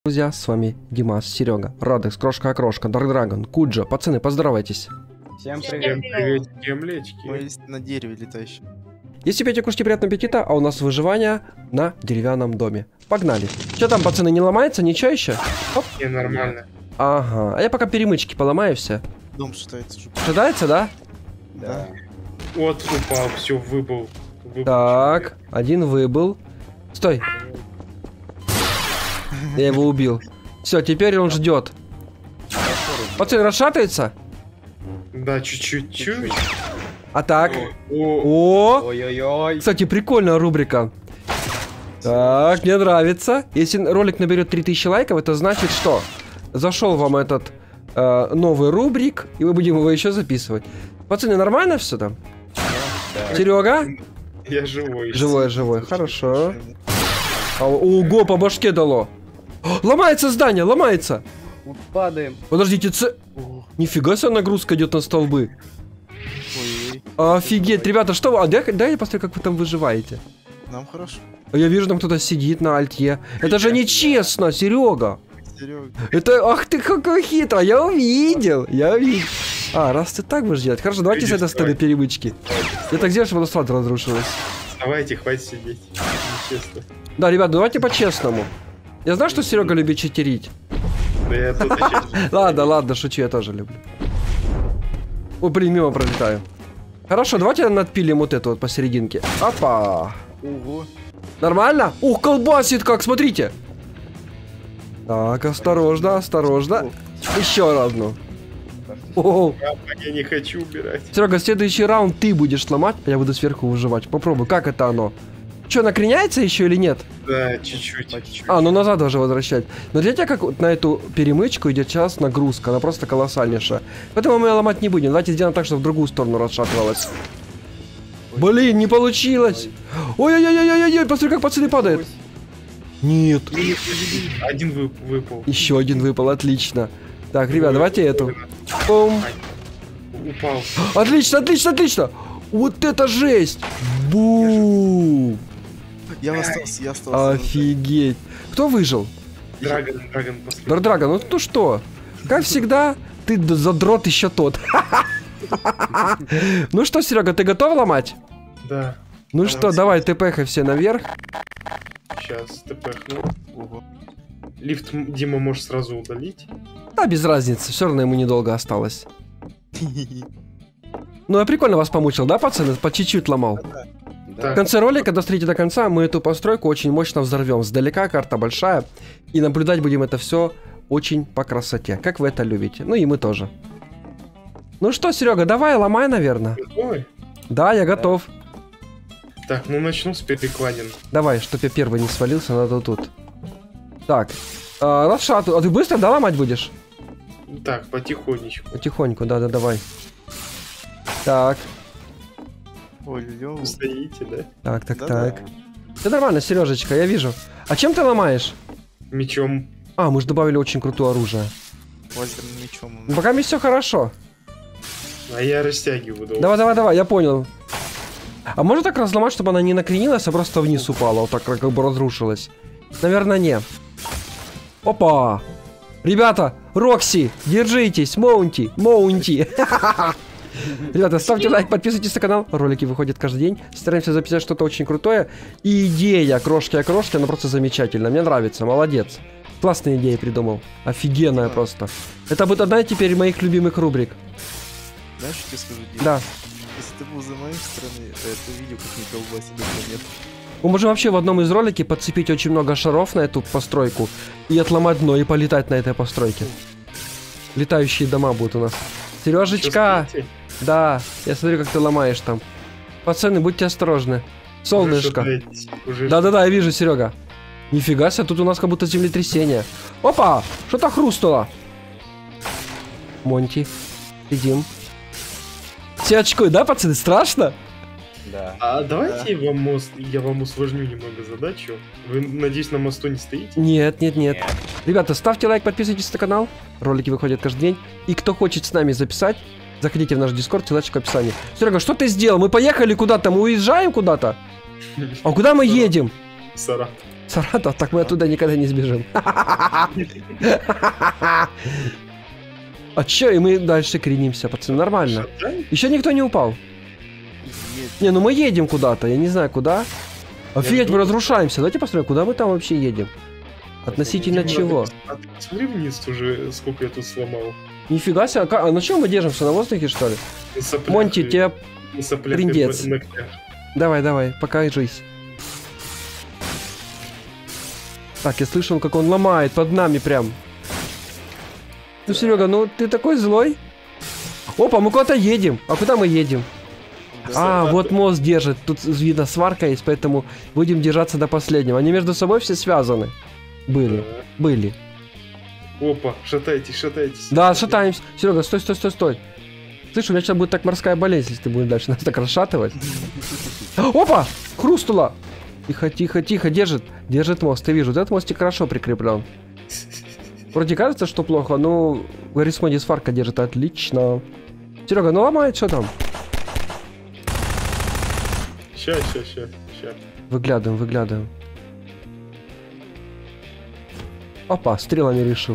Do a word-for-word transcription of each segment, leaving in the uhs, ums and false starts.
Друзья, с вами Димас, Серега, Радекс, Крошка-Окрошка, Дарк-Драгон, Куджа. Пацаны, поздоровайтесь. Всем привет. Всем привет, землечки. Мы на дереве летающем. Если пейте, кушайте, приятного аппетита, а у нас выживание на деревянном доме. Погнали. Что там, пацаны, не ломается? Ничего еще? Оп. Не, нормально. Ага, а я пока перемычки поломаю все. Дом шатается уже. Шатается, да? Да. Вот упал, все, выбыл. выбыл Так, человек. один выбыл. Стой. Я его убил. Все, теперь он ждет. Пацаны, расшатается? Да, чуть-чуть, чуть. А так? О, О! Ой-ой-ой. Кстати, прикольная рубрика. Так, мне нравится. Если ролик наберет три тысячи лайков, это значит, что зашел вам этот э, новый рубрик, и мы будем его еще записывать. Пацаны, нормально все там? Да. Серега? я живой. Живой, живой, хорошо. А, ого, по башке дало. О, ломается здание, ломается. Мы падаем. Подождите, ц... О, Нифига себе нагрузка идет на столбы. Ой-ой. Офигеть, ребята, что вы... А дай, дай я посмотрю, как вы там выживаете. Нам хорошо. А я вижу, там кто-то сидит на альте. Это же нечестно, Серега. Серега. Это, ах ты какой хитрый, я увидел, я увидел. А, раз ты так будешь делать, хорошо, давайте с этой стороны перемычки. Я так сделал, чтобы оно сразу разрушилось. Давайте, хватит сидеть. Нечестно. Да, ребят, давайте по-честному. Я знаю, что Серега любит читерить. Да я тут еще... Ладно, ладно, шучу, я тоже люблю. Ой, блин, мимо пролетаю. Хорошо, давайте надпилим вот эту вот посерединке. Опа. Ого. Нормально? Ух, колбасит как, смотрите. Так, осторожно, осторожно. Еще одну. О, Я не хочу убирать. Серега, следующий раунд ты будешь сломать, а я буду сверху выживать. Попробуй, как это оно? Что, накреняется еще или нет? Да, чуть-чуть. чуть-чуть. А, ну назад даже возвращать. Но видите, как вот на эту перемычку идет сейчас нагрузка, она просто колоссальнейшая. Поэтому мы ее ломать не будем. Давайте сделаем так, чтобы в другую сторону расшатывалась. Блин, не получилось. Ой-ой-ой-ой-ой, посмотри, как пацаны падают. Нет. Один вы- выпал. Еще один выпал, отлично. Так, ребят, давайте эту. Пум. Упал. Отлично, отлично, отлично. Вот это жесть. Бу. Я остался, я остался. Офигеть. Кто выжил? Драгон, драгон последний. Дардрага, ну ну что? Как всегда, ты д- задрот еще тот. Ну что, Серега, ты готов ломать? Да. Ну что, давай, ТПХ все наверх. Сейчас, тпхну. Ого. Лифт м- Дима может сразу удалить. Да, без разницы, все равно ему недолго осталось. Ну, я прикольно вас помучил, да, пацаны? По чуть-чуть ломал. В Так, конце ролика, досмотрите до конца, мы эту постройку очень мощно взорвем. Сдалека карта большая, и наблюдать будем это все очень по красоте, как вы это любите. Ну и мы тоже. Ну что, Серега, давай, ломай, наверное. ой. Да, я готов. Так, ну начну с перекладин. Давай, чтоб я первый не свалился, надо тут. Так, а, расшату. А ты быстро, да, ломать будешь? Так, потихонечку. Потихоньку, да-да, давай. Так, Ой, лё. Вы стоите, да? так, так, Да-да. так. Все нормально, Сережечка, я вижу. А чем ты ломаешь? Мечом. А, мы же добавили очень крутое оружие. Лазерным мечом. Ну, пока мне все хорошо. А я растягиваю. долго. Давай, давай, давай, я понял. А можно так разломать, чтобы она не накренилась, а просто вниз упала, вот так как бы разрушилась? Наверное, не. Опа! Ребята, Рокси, держитесь, Моунти, Моунти. Ребята, ставьте лайк, подписывайтесь на канал, ролики выходят каждый день. Стараемся записать что-то очень крутое. И идея крошки-окрошки, она просто замечательная, мне нравится, молодец. Классная идея придумал, офигенная просто. Это будет одна теперь моих любимых рубрик. Знаешь, что я скажу, Дима? Да. Если ты был за моей стороны, это видео как не колбасит, это нет. Мы можем вообще в одном из роликов подцепить очень много шаров на эту постройку и отломать дно и полетать на этой постройке. Летающие дома будут у нас. Сережечка! Чувствуете? Да, я смотрю, как ты ломаешь там. Пацаны, будьте осторожны. Солнышко. Уже шатаетесь, уже Да-да-да, я вижу, Серега. Нифига себе, тут у нас как будто землетрясение. Опа! Что-то хрустнуло. Монти, сидим. Все очкуют, да, пацаны? Страшно? Да. А давайте я вам мост, я вам усложню немного задачу. Вы, надеюсь, на мосту не стоите? Нет, нет, нет. Ребята, ставьте лайк, подписывайтесь на канал. Ролики выходят каждый день. И кто хочет с нами записать, заходите в наш дискорд, ссылочка в описании. Серега, что ты сделал? Мы поехали куда-то, мы уезжаем куда-то? А куда мы едем? Саратов. Саратов, так мы оттуда никогда не сбежим. А чё, и мы дальше кренимся, пацаны, нормально. Шатай? Еще никто не упал. Нет, Не, ну мы едем куда-то, я не знаю куда. Офигеть, мы думаю- разрушаемся. Давайте посмотрим, куда мы там вообще едем. Относительно Дима, чего? ты- а ты посмотри вниз уже, сколько я тут сломал. Нифига себе, а, ка- а на чем мы держимся? На воздухе, что ли? На соплях Монти, и- тебе... на соплях и трындец. на ногтях. Давай, давай, покажись. Так, я слышал, как он ломает под нами прям. Ну, Серега, ну ты такой злой. Опа, мы куда-то едем. А куда мы едем? А, Саратов. вот мост держит. Тут видно сварка есть, поэтому будем держаться до последнего. Они между собой все связаны. Были, были. Опа, шатайтесь, шатайтесь. Да, шатаемся. Серега, стой, стой, стой, стой. Слышь, у меня сейчас будет так морская болезнь, если ты будешь дальше нас так расшатывать. Опа! Хрустула! Тихо, тихо, тихо, держит. Держит мост. Ты вижу, вот этот мостик хорошо прикреплен. Вроде кажется, что плохо, но в Арисмоде сварка держит отлично. Серега, ну ломает, что там? Ща, ща, ща, ща. Выглядываем, выглядываем. Опа, стрелами решил.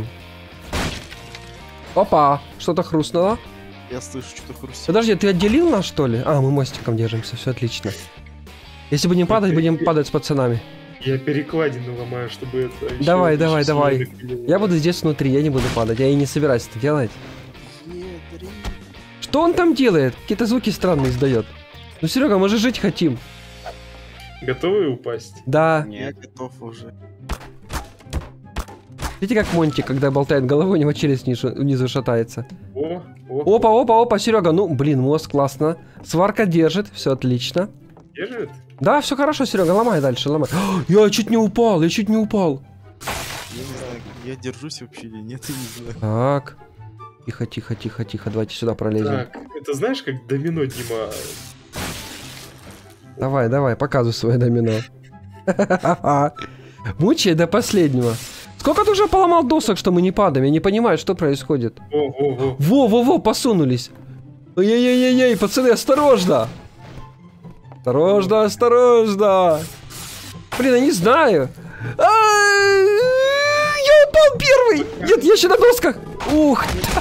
Опа, что-то хрустнуло. я слышу, что-то хрустит. Подожди, ты отделил нас, что ли? А, мы мостиком держимся, все отлично. Если будем падать, будем падать с пацанами. Я перекладину ломаю, чтобы это... ещё Давай, еще давай, сильнее давай. накренило. Я буду здесь внутри, я не буду падать, я и не собираюсь это делать. Едри. Что он там делает? Какие-то звуки странные издает. Ну, Серега, мы же жить хотим. Готовы упасть? Да. Я готов уже. Видите, как Монти, когда болтает головой, у него челюсть внизу, внизу шатается. О, о, Опа, опа, опа, Серега, ну, блин, мост классно. Сварка держит, все отлично. держит? Да, все хорошо, Серега, ломай дальше, ломай. О, я чуть не упал, я чуть не упал. Я не знаю, я держусь вообще или нет, я не знаю. Так. Тихо, тихо, тихо, тихо, давайте сюда пролезем. Так, это знаешь, как домино, Дима? Давай, давай, показывай свое домино. Мучай до последнего. Сколько ты уже поломал досок, что мы не падаем? Я не понимаю, что происходит. О, о, о. Во-во-во, посунулись. Ой-ой-ой-ой, пацаны, осторожно. Осторожно, осторожно. Блин, я не знаю. А-а-а, я упал первый. Нет, я еще на досках. Ух.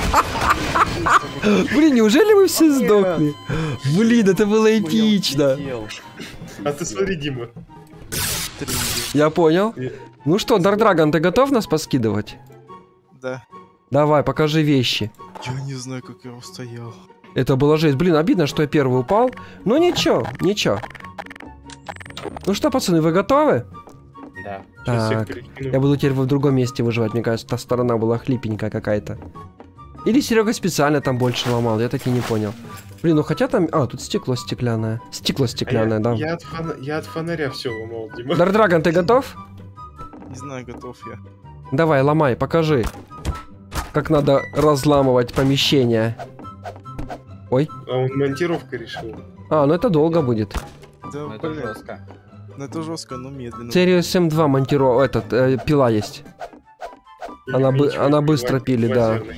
Блин, неужели вы все сдохли? Блин, это было эпично. А ты смотри, Дима. Я понял. Ну что, Dark Dragon, ты готов нас поскидывать? Да. Давай, покажи вещи. Я не знаю, как я устоял. Это была жесть. Блин, обидно, что я первый упал. Ну ничего, ничего. Ну что, пацаны, вы готовы? Да. Сейчас всех Так, перекину. я буду теперь в другом месте выживать. Мне кажется, та сторона была хлипенькая какая-то. Или Серега специально там больше ломал, я так и не понял. Блин, ну хотя там... А, тут стекло стеклянное. Стекло А стеклянное, я, да. Я от, фона- я от фонаря все ломал, Дима. Dark Dragon, ты готов? Не знаю, готов я. Давай, ломай, покажи. Как надо разламывать помещение. Ой. А он монтировка решил. А, ну это долго будет. Да, Ну, это блин. жестко. Ну это жестко, но медленно. Serious эм два монтиро... Этот, э, пила есть. Или Она бы- ничего, она или быстро лазер- пили, да. лазерный.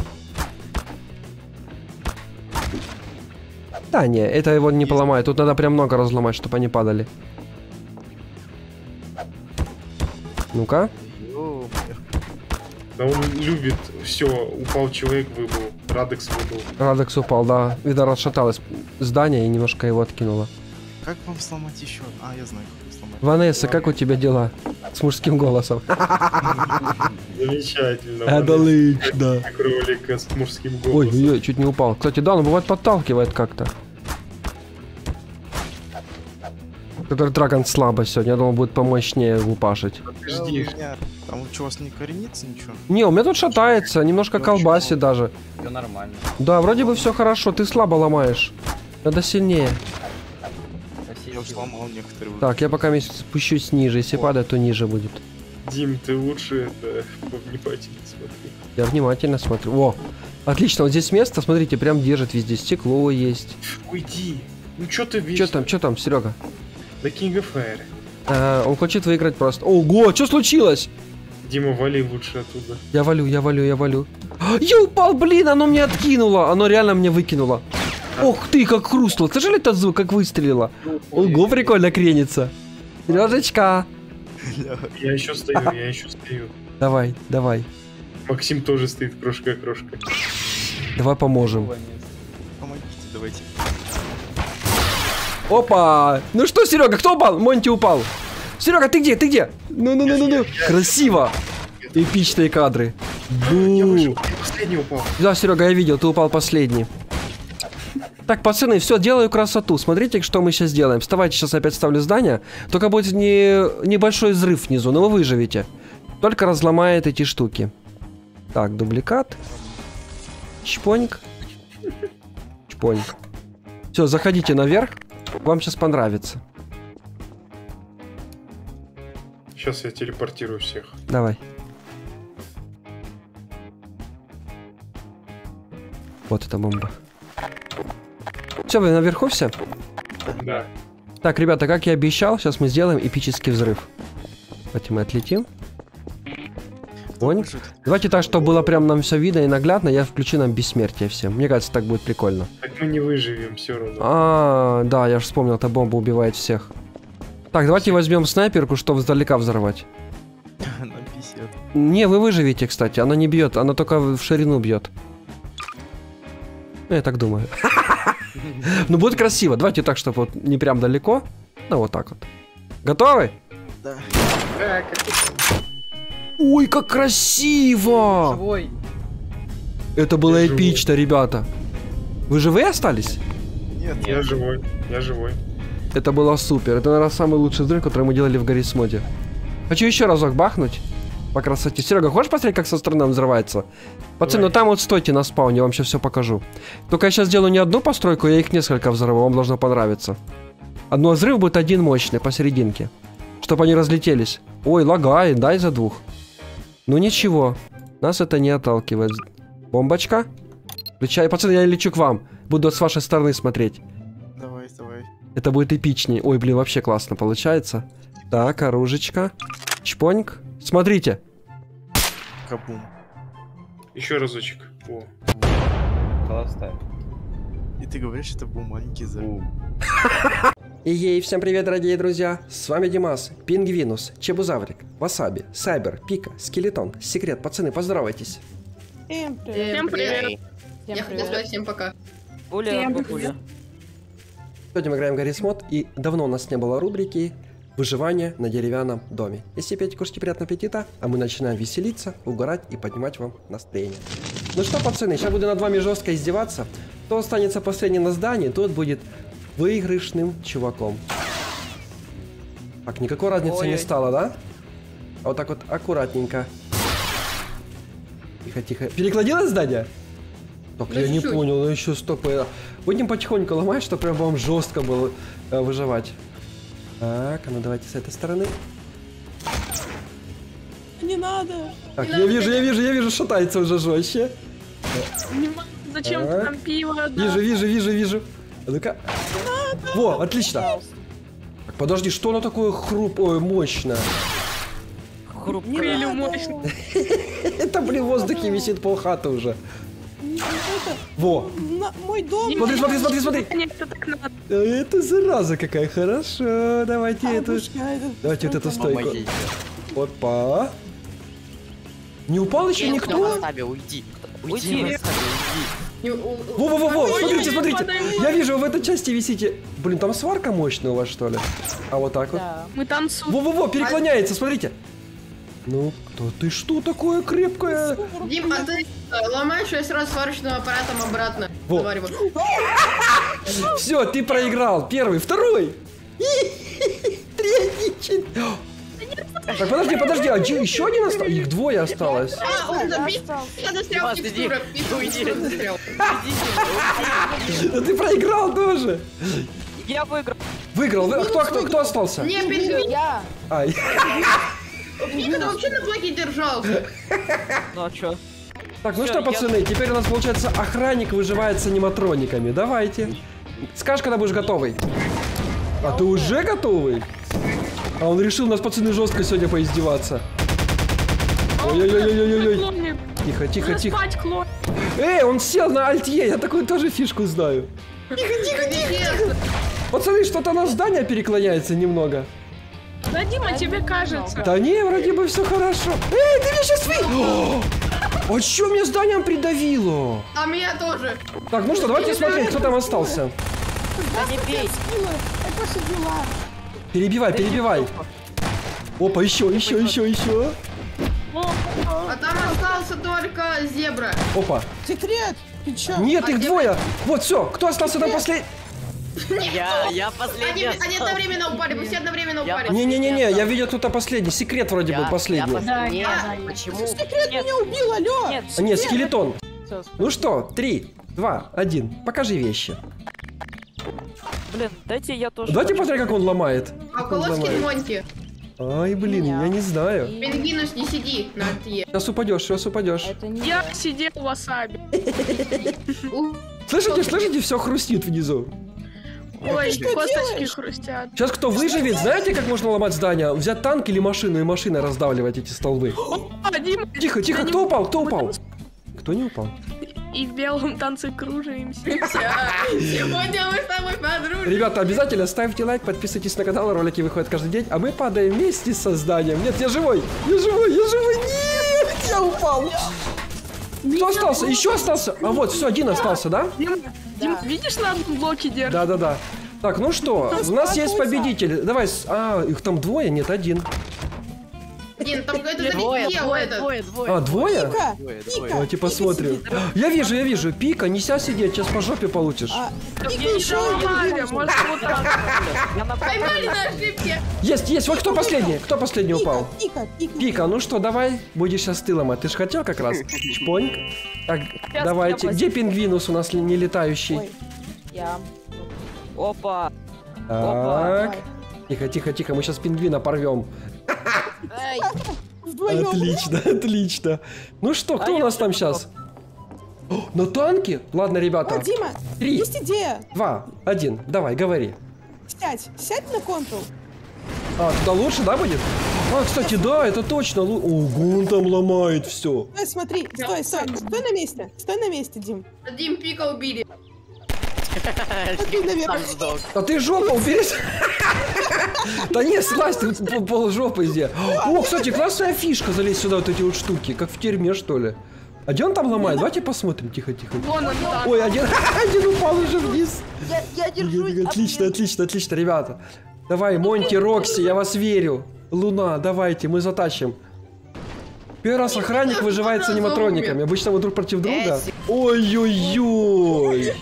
Да, не, это его не поломает. Тут надо прям много разломать, чтобы они падали. Ну-ка. Ё-моё. Да он любит, все, упал человек, выбыл, Радекс выбыл. Радекс упал, да. Видно, расшаталось здание и немножко его откинуло. Как вам сломать еще? А, я знаю, как сломать. Ванесса, как у тебя дела? С мужским голосом. Замечательно. Отлично. Как ролика с мужским Ой, голосом. ой, ой, чуть не упал. Кстати, да, он бывает подталкивает как-то. Который Драгон слабо сегодня, я думал, будет помощнее упашить. Да, Подожди, у меня... Там что, у вас не коренится ничего? Не, у меня тут шатается, немножко колбасит даже. Все нормально. Да, вроде бы все хорошо, ты слабо ломаешь. Надо сильнее. Я уже сломал некоторые. уже. Так, я пока месяц спущусь ниже, если падает, то ниже будет. Дим, ты лучше это повнимательнее смотри. Я внимательно смотрю. О, отлично, вот здесь место, смотрите, прям держит везде. Стекло есть. Уйди. Ну чё ты весь Что там, что там, Серега? на King of Fire. А, он хочет выиграть просто. Ого, что случилось? Дима, вали лучше оттуда. Я валю, я валю, я валю. А, я упал, блин, оно мне откинуло. Оно реально мне выкинуло. Ох ты, как хрустало. Слышали этот звук, как выстрелило? Ого, прикольно кренится. Сережечка, Я еще стою, я еще стою. Давай, давай. Максим тоже стоит крошка-крошка. Давай поможем. Помогите, давайте. Опа! Ну что, Серега, кто упал? Монти упал. Серега, ты где? Ты где? Ну-ну-ну-ну-ну. Красиво. Эпичные кадры. Я Бу. вышел, я последний упал. Да, Серега, я видел, ты упал последний. Так, пацаны, все, делаю красоту. Смотрите, что мы сейчас делаем. Вставайте, сейчас опять ставлю здание. Только будет не... небольшой взрыв внизу, но вы выживете. Только разломает эти штуки. Так, дубликат. Чпоньк. Чпоньк. Все, заходите наверх. Вам сейчас понравится. Сейчас я телепортирую всех. Давай. Вот эта бомба. Все, вы наверху все? Да. Так, ребята, как я обещал, сейчас мы сделаем эпический взрыв. Давайте мы отлетим. Понял? Давайте так, чтобы было прям нам все видно и наглядно. Я включу нам бессмертие всем. Мне кажется, так будет прикольно. Так мы не выживем все равно. А, да, я же вспомнил, эта бомба убивает всех. Так, давайте возьмем снайперку, чтобы издалека взорвать. На пятьдесят. Не, вы выживете, кстати. Она не бьет, она только в ширину бьет. Я так думаю. Ну, будет красиво. Давайте так, чтобы вот не прям далеко. Ну, вот так вот. Готовы? Да. Ой, как красиво! Живой. Это было Я живой. эпично, ребята. Вы живые остались? Нет, Я живой, я живой. Это было супер. Это, наверное, самый лучший взрыв, который мы делали в Гаррис Моде. Хочу еще разок бахнуть. По красоте. Серега, хочешь посмотреть, как со стороны он взрывается? Пацаны, ну там вот стойте на спауне, я вам сейчас все покажу. Только я сейчас сделаю не одну постройку, я их несколько взорву, вам должно понравиться. Одно взрыв будет один мощный посерединке. Чтобы они разлетелись. Ой, лагает, да, из-за двух. Ну ничего, нас это не отталкивает. Бомбочка. Включай. Пацаны, я лечу к вам. Буду с вашей стороны смотреть. Давай, давай. Это будет эпичнее. Ой, блин, вообще классно получается. Так, оружечко. Чпоньк. Смотрите. Кабум. Еще разочек. О. Холостая. И ты говоришь, это был маленький взрыв. Ей, всем привет, дорогие друзья! С вами Димас, Пингвинус, Чебузаврик, Васаби, Сайбер, Пика, Скелетон, Секрет. Пацаны, поздоровайтесь. Всем привет. Всем привет. Всем Я хотела привет. сказать всем пока. Оля, Всем бабуля. Сегодня мы играем в Гаррис Мод, и давно у нас не было рубрики «Выживание на деревянном доме». Если пейте, кушайте, приятного аппетита, а мы начинаем веселиться, угорать и поднимать вам настроение. Ну что, пацаны, сейчас буду над вами жестко издеваться. Кто останется последний на здании, тот будет выигрышным чуваком. Так, никакой разницы Ой-ой. не стало, да? А вот так вот аккуратненько. Тихо, тихо. Перекладилось здание? Так, Ну, я не чуть-чуть. понял, ну еще стоп. э, Будем потихоньку ломать, чтобы прям вам жестко было э, выживать. Так, а ну давайте с этой стороны. Не надо. Так, Не я надо вижу, я так. вижу, я вижу, шатается уже жестче. Зачем А? ты там пиво? да? Вижу, вижу, вижу, вижу. А ну-ка. Во, отлично. Так, подожди, что оно такое хруп... Ой, мощное? Не Пылью надо. мощно. Это, блин, в воздухе висит полхаты уже. Не- это, Во. на- мой дом. Смотри, смотри, смотри, смотри. Нет, это так надо. А это зараза какая, хорошо. Давайте эту... Бабушка, это- Давайте вот эту это- стойку. Помогите. Опа. Не упал еще Нет, никто? Васаби, уйди. Уйди. Уйди, Васаби, уйди. Не, у- у- Во-во-во, Ой, смотрите, ой, смотрите. падаем. Я вижу, вы в этой части висите. Блин, там сварка мощная у вас, что ли? А вот так вот. Да. Мы танцуем. Во-во-во, переклоняется, смотрите. Ну, кто ты что такое крепкое? Дим, а ты э, ломаешь ее сразу сварочным аппаратом обратно. Во. Заваривай. Все, ты проиграл. Первый, второй. Третий, четвертый. Так, подожди, подожди, а чё, еще один остался? Их двое осталось. А, он забит. Остался. Я застрял в Димас, иди. текстурах. Пишу, Уйди. текстурах застрял. Да ты проиграл тоже. Я выиграл. Выиграл. вы- Кто, кто, кто остался? Не, пингвин. Я. Ай. Пингвин вообще на флаге держался. Ну а чё? Так, ну Всё, что, я- пацаны, теперь у нас получается охранник выживает с аниматрониками. Давайте. Скажешь, когда будешь готовый. А ты уже готовый? А он решил нас, пацаны, жестко сегодня поиздеваться. Ой-ой-ой-ой-ой-ой. Клоны. Тихо, тихо, Надо тихо. спать, клон. Эй, он сел на альтье, я такую тоже фишку знаю. Тихо, тихо, тихо. Пацаны, что-то на здание переклоняется немного. Да, Дима, тебе кажется. Да не, вроде бы все хорошо. Эй, ты меня сейчас вы... А чё мне зданием придавило? А меня тоже. Так, ну что, давайте смотреть, кто там остался. Да не бей. Как ваши дела? Перебивай, перебивай. Опа, еще, еще, еще, еще. А там остался только зебра. Опа. Секрет! Ты чё? Нет, А их где двое. Вот, все, кто остался там последний? Я, я Они, последний. они одновременно упали, мы все одновременно Я упали. Не-не-не-не, я видел тут последний. Секрет вроде бы последний. Да, нет, А, почему? Секрет Нет, меня убил, алло! нет, А, нет, скелетон. всё, Ну что, три, два, один. Покажи вещи. блин, дайте я тоже. Давайте хочу. посмотрим, как он ломает. А Как он Колоскин ломает. Монти. Ай, блин, я не знаю. Пингвинус, не сиди на альте. Сейчас упадешь, сейчас упадешь. Я сидел в васаби. У, Слышите, слышите, все хрустит внизу. Ой, что косточки делаешь? хрустят. Сейчас кто выживет, знаете, как можно ломать здание? Взять танк или машину и машиной раздавливать эти столбы. А, Дима, Тихо, тихо, да кто не- упал? Кто мы упал? там Кто не упал? И в белом танце кружимся. Сегодня мы с тобой подружились. Ребята, обязательно ставьте лайк, подписывайтесь на канал, ролики выходят каждый день, а мы падаем вместе с созданием. Нет, я живой, я живой, я живой, нет, я упал. Кто остался? Еще остался? А вот, все, один остался, да? Дима, Дима, видишь, на одном блоке держит? Да-да-да. Так, ну что, у нас есть победитель. Давай, с- а, их там двое? Нет, один. Блин, там какой-то Двое, залетел двое, этот. двое, двое. А, двое? Пика! Двое, Пика! двое. Давайте Пика посмотрим. сидит. Я вижу, я вижу. Пика, неся сидеть, сейчас по жопе получишь. А, Да Пика мне не еще доломали, один. может вот так. Я на Поймали на ошибке. Есть, есть. Вот кто последний? Кто последний упал? Пика, пика. Пика, ну что, давай, будешь сейчас ты ломать. Ты же хотел как раз? Чпоньк. Так, давайте. я Где пингвинус у нас ли- не летающий? Ой, Я. Опа. Так. Тихо, тихо, тихо, мы сейчас пингвина порвем. Эй, вдвоем. Отлично, отлично. Ну что, кто А у я нас там уже сейчас? На танке? Ладно, О, ребята. Дима, Три, есть идея. два, один. Давай, говори. Сядь, сядь на контрол. А, туда лучше, да, будет? А, кстати, да, это точно. лу- Ого, он там ломает все. Стой, смотри, стой, стой, стой на месте, стой на месте, Дим. Дим Пика убили. Ты, наверное, сам сдох. А ты жопу убери. Да не, слазь, ты пол- пол жопы здесь. О, кстати, классная фишка залезть сюда, вот эти вот штуки, как в тюрьме, что ли. А где он там ломает? Давайте посмотрим, тихо, тихо. Вон он там. Ой, один, один упал уже вниз. Я, я держусь. Отлично, отлично, отлично, ребята. Давай, Монти, Рокси, я вас верю. Луна, давайте, мы затащим. Первый раз охранник выживает с аниматрониками. Обычно мы друг против друга. Ой-ой-ой.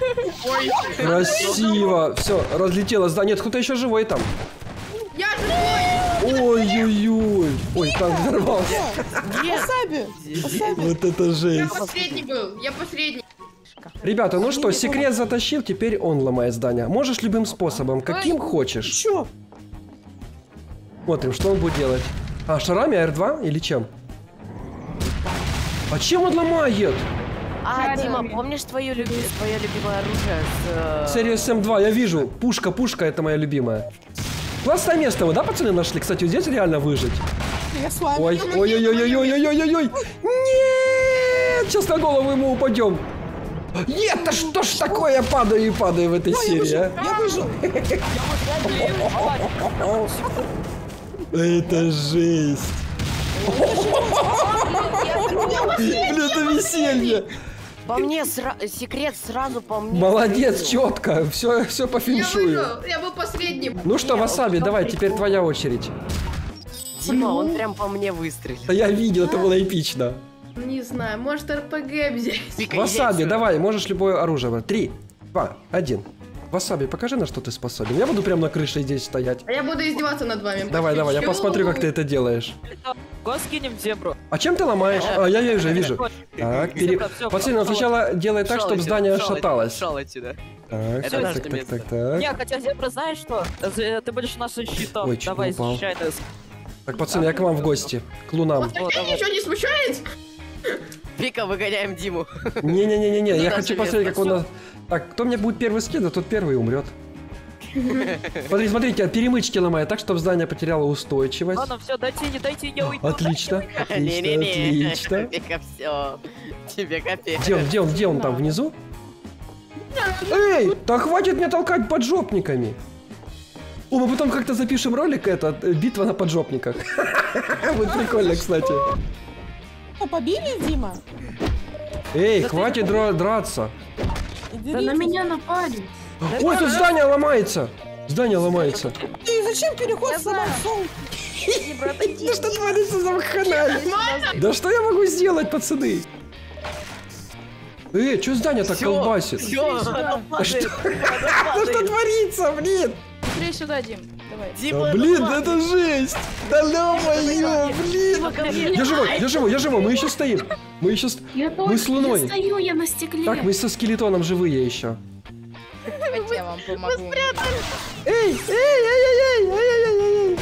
Красиво. Все, разлетелось. Да, нет, кто-то еще живой там. Я живой. Ой-ой-ой. Ой, там взорвался. Васаби, васаби. Вот это Я жесть. последний был. Я последний. Ребята, ну что, секрет затащил, теперь он ломает здание. Можешь любым способом, каким хочешь. Чё? Смотрим, что он будет делать. А, шарами эр два или чем? А чем он ломает? А, Дима, помнишь твое, люби... твое любимое оружие с... э, Серия эс эм два, я вижу. Пушка, пушка, это моя любимая. Классное место вы, да, пацаны, нашли? Кстати, вот здесь реально выжить. Я с вами. Ой, ой, ой, ой, ой, ой, ой, ой, ой. Нет! Сейчас на голову ему упадем. Нет, да что ж такое? Я падаю и падаю в этой Ой, я серии, выжил, а? я выжил. Это жесть. Блин, это веселье. По мне, сра... секрет сразу по мне. Молодец, четко. Все, все по Я феншую. выиграл. Я был последним. Ну что, Не, Васаби, вот давай, прикол. теперь твоя очередь. Дима, он прям по мне выстрелил. Да я видел, это было эпично. Не знаю, может эр пэ гэ взять. Пика, Васаби, яйца. давай, можешь любое оружие брать. Три, два, один. Васаби, покажи, на что ты способен. Я буду прямо на крыше здесь стоять. А я буду издеваться над вами. Давай, давай, я посмотрю, как ты это делаешь. Го скинем зебру. А чем ты ломаешь? А, я вижу, я вижу. Так, пере... Зебра, всё, Пацаны, ну пошёл. сначала делай так, чтобы здание Шел шаталось. Шел отсюда. Так, Это так, наше так, так, место. так, так. Не, хотя зебра, знаешь что? З- Ты будешь нашим щитом. Ой, чуть Давай, не упал. защищай нас. Так, пацаны, я к вам в гости. К лунам. Вот Вот, тебя давай. ничего не смущает? Пика, выгоняем Диму. Не-не-не-не, я Ну, хочу даже посмотреть, место. как он... на- Так, кто мне будет первый скидывать, тот первый умрет. Смотрите, смотрите, перемычки ломает так, чтобы здание потеряло устойчивость. Ладно, все, дайте, не дайте, я уйду. Отлично, отлично, Не-не-не. отлично. Пика, все. Тебе капец. Где он, где он, где он там, внизу? Эй, да хватит меня толкать поджопниками. О, мы потом как-то запишем ролик, это, э, битва на поджопниках. Будет прикольно, кстати. Что, побили, Дима? Эй, хватит дра- драться. Иди Да на меня напали. Ой, тут здание ломается. Здание ломается. Ты зачем переход сломал солнце? Да что творится за вакханалия? Да что я могу сделать, пацаны? Эй, что здание так колбасит? Да что да что творится, блин? Быстрее сюда, Дим. Давай. Да, блин, да это жесть! Да ё-моё, блин! Я живой, я живой, я живой, мы еще стоим. Мы еще... ст- Я Мы с Луной. Я стою, я на стекле. Так, мы со скелетоном живые еще. Давайте я вам помогу. Эй, эй, эй, эй, эй, эй, эй, эй.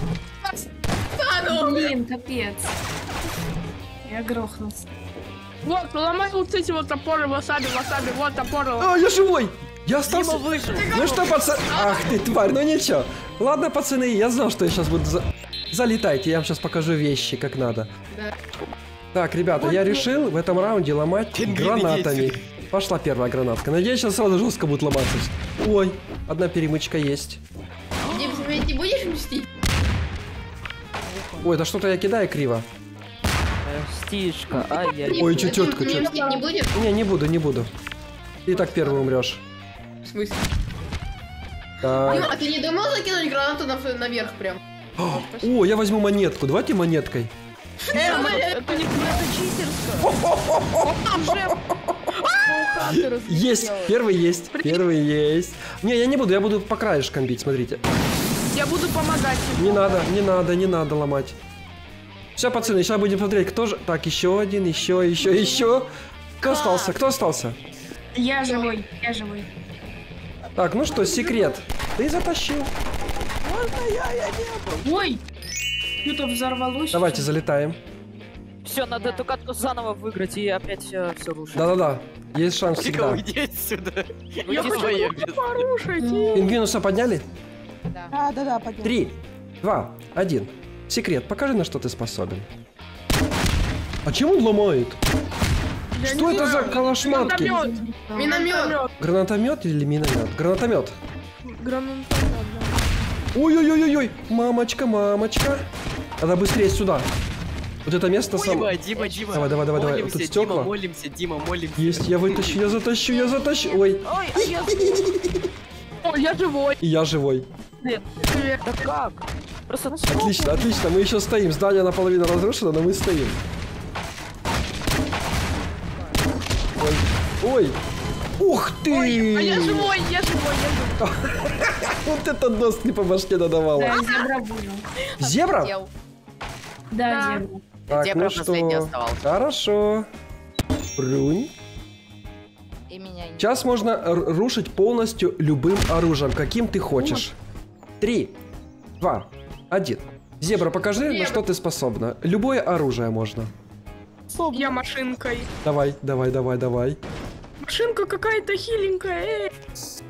Блин, капец. Я грохнулся. Вот, ломай вот эти вот топоры, васаби, васаби, вот топоры. А, я живой! Я остался... Ну что, пацаны... Ах ты, тварь, ну ничего. Ладно, пацаны, я знал, что я сейчас буду... За... Залетайте, я вам сейчас покажу вещи, как надо. Да. Так, ребята, я решил в этом раунде ломать Пингвины гранатами. есть. Пошла первая гранатка. Надеюсь, сейчас сразу жестко будет ломаться. Ой, одна перемычка есть. Дим, ты не будешь мстить? Ой, да что-то я кидаю криво. Стишка, ай-яй. Ой, Дим, чё, тётка, ты чё? мстить не будешь? Не, не буду, не буду. Ты и так первый умрешь. В смысле? Так. Дим, а ты не думал закинуть гранату на, наверх прям? О, я возьму монетку. Давайте монеткой. Это не это читерство. Есть, первый есть, первый есть. Не, я не буду, я буду по краешкам бить, смотрите. Я буду помогать ему. Не надо, не надо, не надо ломать. Все, пацаны, сейчас будем смотреть, кто же... Так, еще один, еще, еще, еще. Кто остался? Кто остался? Я живой, я живой. Так, ну что, секрет. Ты затащил. Ой! Что-то взорвалось. Давайте залетаем. Все, надо эту катку заново выиграть и опять все, все рушить. Да-да-да, есть шанс всегда. Уйди отсюда. Я Уйди хочу своей его порушить. и- Пингвинуса подняли? Да, да, да, поднял. Три, два, один. Секрет, покажи, на что ты способен. А чем он ломает? Я Что не это за знаю. калашматки? Гранатомет. Миномет. Гранатомет или миномет? Гранатомет. Гранатомет, Ой-ой-ой-ой, мамочка, мамочка. Надо быстрее сюда. Вот это место сам... Дима, Дима, Дима. Давай, давай, давай, давай. Вот Молимся, тут стекла. Дима, молимся, Дима, молимся. Есть, я вытащу, я затащу, я затащу. Ой, Ой, а я... да. О, я живой. и я живой. Привет. Да как? Просто Отлично, отлично, мы еще стоим. Здание наполовину разрушено, но мы стоим. Ой, ой. Ух ты! Ой, а я живой, я живой, я живой. Вот это доски по башке надавала. Да, зебра буду. Зебра? Хотел. Да, зебра. Так, Зебра ну последний что? оставался. Хорошо. Прунь. И меня не... Сейчас можно р- рушить полностью любым оружием, каким ты хочешь. Три, два, один. Зебра, покажи, на что ты способна. Любое оружие можно. Я машинкой. Давай, давай, давай, давай. Машинка какая-то хиленькая. Эй.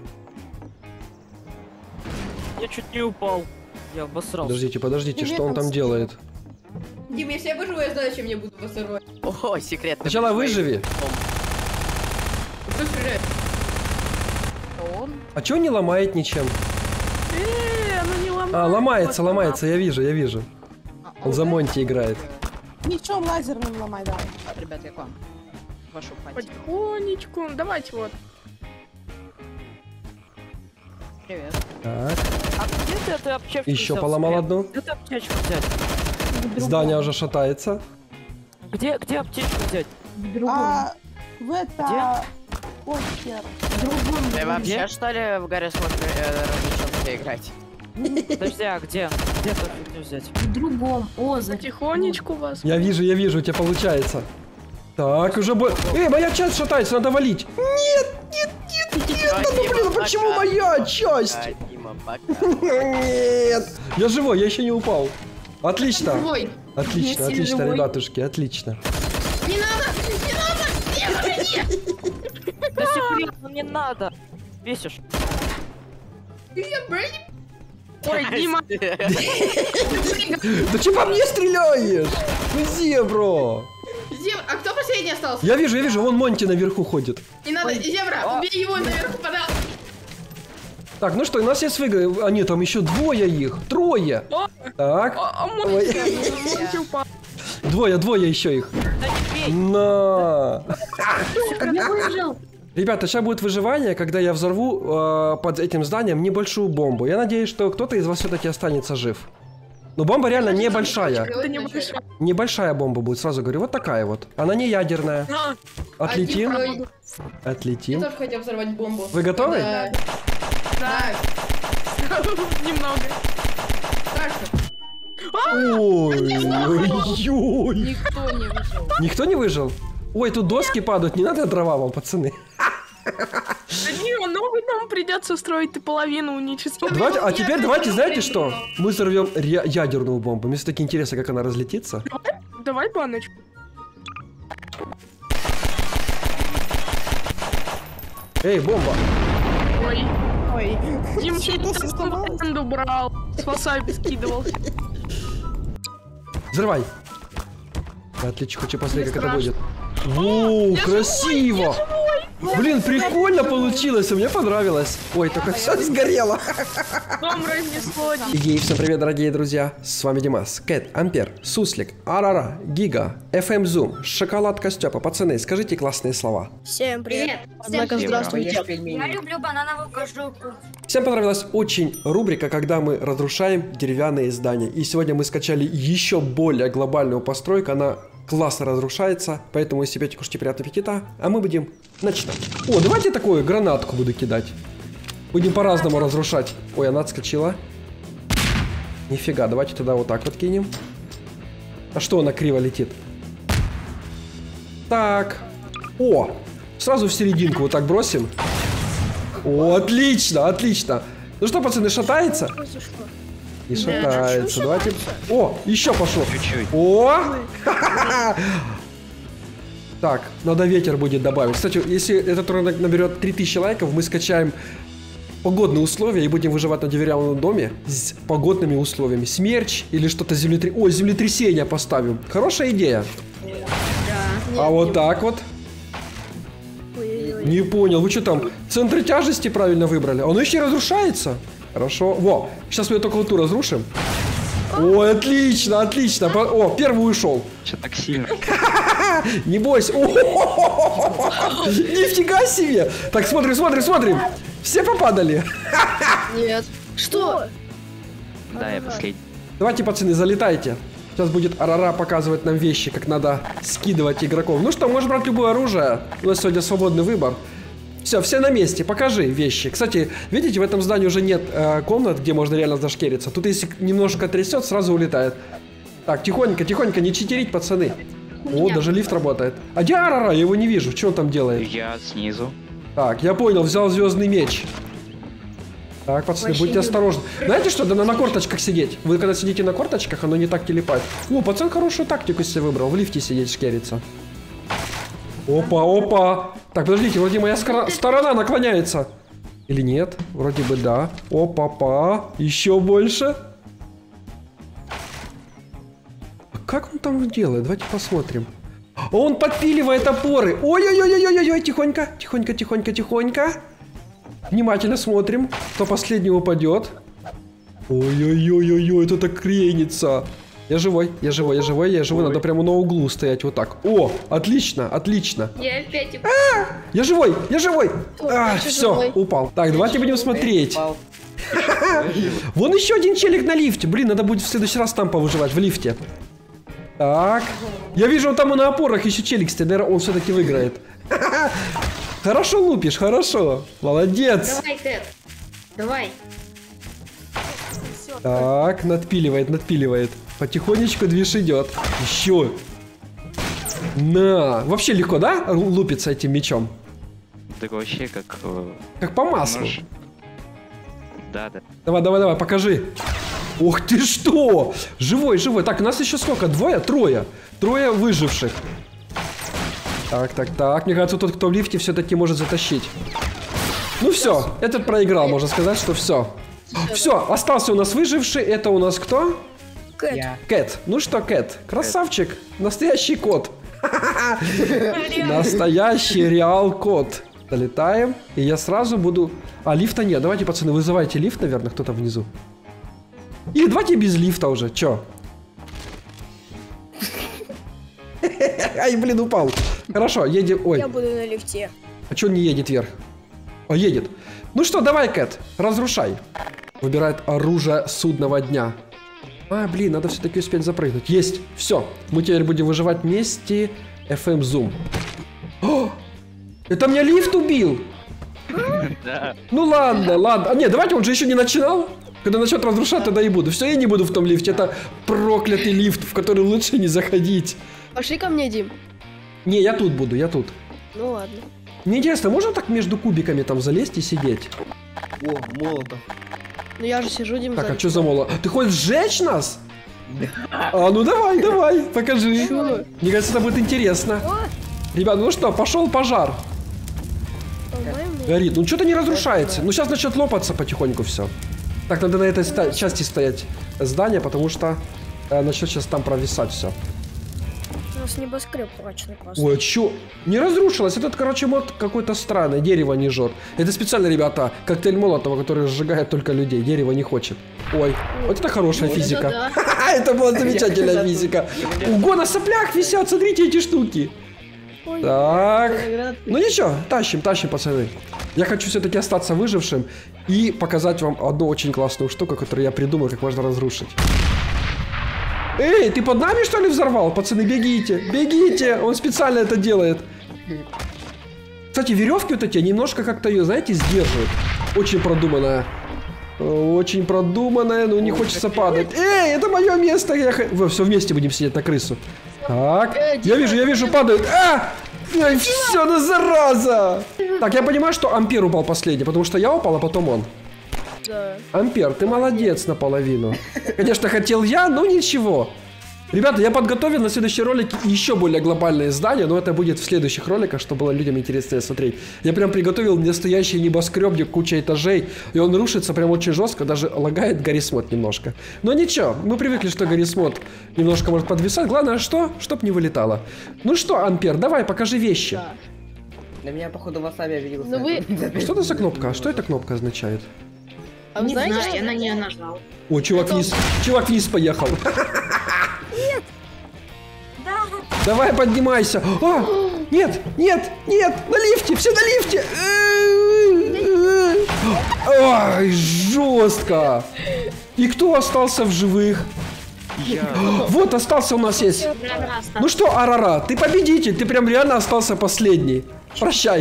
я чуть не упал. Я обосрался. Подождите, подождите, что он там делает? Дим, если я выживу, я знаю, чем я буду вас сорвать. О, секретно. Сначала выживи. Кто стреляет? Он? А чё не ломает ничем? Эй, оно не ломается. А, ломается, Вот, ломается, я вижу, я вижу. Он за Монти играет. Мечом лазерным ломай, давай. Ребят, я к вам. Вашу пати. Потихонечку. Давайте вот. Привет. Так, А где ты эту аптечку еще взял, поломал Свет? одну. Где ты аптечку взять? Здание уже шатается. Где, где аптечку взять? В другом. А в это... Ой, хер. В другом. Ты Где? вообще, что ли, в Гарри Смот разрешил играть? Подожди, а где? Где эту фигню взять? В другом. О, потихонечку вас. Я вижу, я вижу, у тебя получается. Так, уже бо... Эй, моя часть шатается, надо валить. Нет, нет, нет, нет, да ну блин, ну почему моя часть? А, Дима, пока. Нет. Я живой, я еще не упал. Отлично. Живой. Отлично, Если отлично, живой. ребятушки, отлично. Не надо! Не надо! Нет, нет! Да секретно, не надо. Бесишь. Ой, Дима. Да че по мне стреляешь? Ну, зебро. Зебра, а кто последний остался? Я вижу, я вижу, вон Монти наверху ходит. Не надо, Зебра, убей его наверху, подал. Так, ну что, у нас есть выигры. А нет, там еще двое их. Трое. О! Так. А, а мой Ой. мой упал. Двое, двое еще их. На. Ребята, сейчас будет выживание, когда я взорву э, под этим зданием небольшую бомбу. Я надеюсь, что кто-то из вас все-таки останется жив. Но бомба реально небольшая. Это не большая. Небольшая бомба будет, сразу говорю. Вот такая вот. Она не ядерная. А, Отлетим. Один, Я Отлетим. тоже хотел взорвать бомбу. Вы готовы? Да. да. Немного. Страшно. Ой, ой, ой. Никто не выжил. Никто не выжил? Ой, тут доски падают, не надо дрова вам, пацаны. Да не, ну нам придется строить и половину уничтожить. Давайте, а теперь давайте, знаете что? Мы взорвем ре- ядерную бомбу. Мне все-таки интересно, как она разлетится. Давай баночку. Эй, бомба! Ой. Ой. Дим, Что ты ты сломал? стенду брал. С васаби скидывался. Взрывай! Отлично, хочу посмотреть, как это страшно. будет. О, красиво! Блин, прикольно получилось, мне понравилось. Ой, только все сгорело. Дом разнесло. Ей, всем привет, дорогие друзья. С вами Димас, Кэт, Ампер, Суслик, Арара, Гига, эф эм Zoom, Шоколадка Степа. Пацаны, скажите классные слова. Всем привет. Однако здравствуйте. Я люблю банановую кожурку. Всем понравилась очень рубрика, когда мы разрушаем деревянные здания. И сегодня мы скачали еще более глобальную постройку. Она классно разрушается, поэтому если пьете, кушайте, приятного аппетита. А мы будем начинать. О, давайте такую гранатку буду кидать. Будем по-разному разрушать. Ой, она отскочила. Нифига, давайте туда вот так вот кинем. А что она криво летит? Так. О, сразу в серединку вот так бросим. О, отлично, отлично. Ну что, пацаны, шатается? Не шатается. Давайте. О, еще пошло. О! Так, надо ветер будет добавить. Кстати, если этот ролик наберет три тысячи лайков, мы скачаем погодные условия и будем выживать на деревянном доме с погодными условиями. Смерч или что-то землетрясение. Ой, землетрясение поставим. Хорошая идея. А вот так вот. Не понял, вы что там, центры тяжести правильно выбрали? Оно еще и разрушается? Хорошо. Во, сейчас мы эту колоту разрушим. О, отлично, отлично. О, первый ушел. Что так сильно? Не бойся. Нифига себе. Так, смотрим, смотрим, смотрим. Все попадали? Нет. Что? Да, я последний. Давайте, пацаны, залетайте. Сейчас будет Арара показывать нам вещи, как надо скидывать игроков. Ну что, можешь брать любое оружие. У нас сегодня свободный выбор. Все, все на месте, покажи вещи. Кстати, видите, в этом здании уже нет э, комнат, где можно реально зашкериться. Тут если немножко трясет, сразу улетает. Так, тихонько, тихонько, не читерить, пацаны. О, даже лифт работает. А где Арара? Я его не вижу. Что он там делает? Я снизу. Так, я понял, взял звездный меч. Так, пацаны, будьте осторожны. Знаете что, да на, на корточках сидеть. Вы когда сидите на корточках, оно не так телепает. О, пацан хорошую тактику себе выбрал. В лифте сидеть, шкериться. Опа, опа. Так, подождите, вроде моя скора- сторона наклоняется. Или нет? Вроде бы да. Опа-па. Еще больше. А как он там делает? Давайте посмотрим. Он подпиливает опоры. Ой-ой-ой-ой-ой-ой. Тихонько, тихонько, тихонько, тихонько. Внимательно смотрим, кто последний упадет. Ой-ой-ой-ой-ой, это так кренится. Я живой, я живой, я живой, я живой. Надо прямо на углу стоять вот так. О, отлично, отлично. Я опять... А, я живой, я живой. А, все, упал. Так, давайте будем смотреть. Вон еще один челик на лифте. Блин, надо будет в следующий раз там повыживать, в лифте. Так. Я вижу, он там и на опорах еще челик стоит. Наверное, он все-таки выиграет. Хорошо лупишь, хорошо. Молодец. Давай, Кэт. Давай. Так, надпиливает, надпиливает. Потихонечку движ идет. Еще. На. Вообще легко, да? Лупиться этим мечом. Так вообще как... э, Как по маслу. нож. Да, да. Давай, давай, давай, покажи. Ух ты что! Живой, живой. Так, у нас еще сколько? Двое? Трое. Трое выживших. Так, так, так. Мне кажется, тот, кто в лифте, все-таки может затащить. Ну все, этот проиграл, можно сказать, что все. Все, остался у нас выживший. Это у нас кто? Кэт. Кэт. Ну что, Кэт, красавчик. Настоящий кот. Настоящий реал кот. Долетаем. И я сразу буду... А, лифта нет. Давайте, пацаны, вызывайте лифт, наверное, кто-то внизу. Или давайте без лифта уже. Чё? Ай, блин, упал. Хорошо, едем... Ой. Я буду на лифте. А чё он не едет вверх? А, едет. Ну что, давай, Кэт, разрушай. Выбирает оружие судного дня. А, блин, надо все-таки успеть запрыгнуть. Есть, все. Мы теперь будем выживать вместе. эф эм Zoom. О, это меня лифт убил. Да. Ну ладно, ладно. А нет, давайте, он же еще не начинал. Когда начнет разрушать, тогда и буду. Все, я не буду в том лифте. Это проклятый лифт, в который лучше не заходить. Пошли ко мне, Дим. Не, я тут буду, я тут. Ну ладно. Мне интересно, можно так между кубиками там залезть и сидеть? О, молотов. Ну я же сижу, Дим. Так, а что за молот? Ты хочешь сжечь нас? А, ну давай, давай, покажи. Мне кажется, это будет интересно. Ребят, ну что, пошел пожар. Горит. Ну что-то не разрушается. Ну сейчас начнет лопаться потихоньку все. Так, надо на этой ста- части стоять здания, потому что э, начнет сейчас там провисать все. У нас небоскреб прочный просто. Ой, а чё? Не разрушилось. Этот, короче, мод какой-то странный. Дерево не жжет. Это специально, ребята, коктейль Молотова, который сжигает только людей. Дерево не хочет. Ой, вот это хорошая физика. Это была замечательная физика. Ого, на соплях висят, смотрите эти штуки. Так. Ну ничего, тащим, тащим, пацаны. Я хочу все-таки остаться выжившим и показать вам одну очень классную штуку, которую я придумал, как можно разрушить. Эй, ты под нами, что ли, взорвал? Пацаны, бегите, бегите, он специально это делает. Кстати, веревки вот эти немножко как-то ее, знаете, сдерживают. Очень продуманная. Очень продуманная, но не хочется падать. Эй, это мое место. Я... Вы, все вместе будем сидеть на крысу. Так, я вижу, я вижу, падают. А! Ай, все, ну зараза! Так, я понимаю, что Ампер упал последний, потому что я упал, а потом он. Да. Ампер, ты молодец наполовину. Конечно, хотел я, но ничего. Ребята, я подготовил на следующий ролик еще более глобальное здание, но это будет в следующих роликах, чтобы было людям интереснее смотреть. Я прям приготовил настоящий небоскребник, куча этажей, и он рушится прям очень жестко, даже лагает Гаррисмод немножко. Но ничего, мы привыкли, что Гаррисмод немножко может подвисать. Главное, что? Чтоб не вылетало. Ну что, Ампер, давай, покажи вещи. Да. На меня, походу, васаби обиделся. Ну вы... Что это за кнопка? Что эта кнопка означает? А вы Не знаете, знаю, что я на нее нажал. О, чувак вниз, чувак вниз поехал. Нет. Да. Давай, поднимайся. А, нет, нет, нет, на лифте, все на лифте. Ой, жестко. И кто остался в живых? Я. Вот, остался у нас есть. Ну что, Арара, ты победитель, ты прям реально остался последний. Прощай.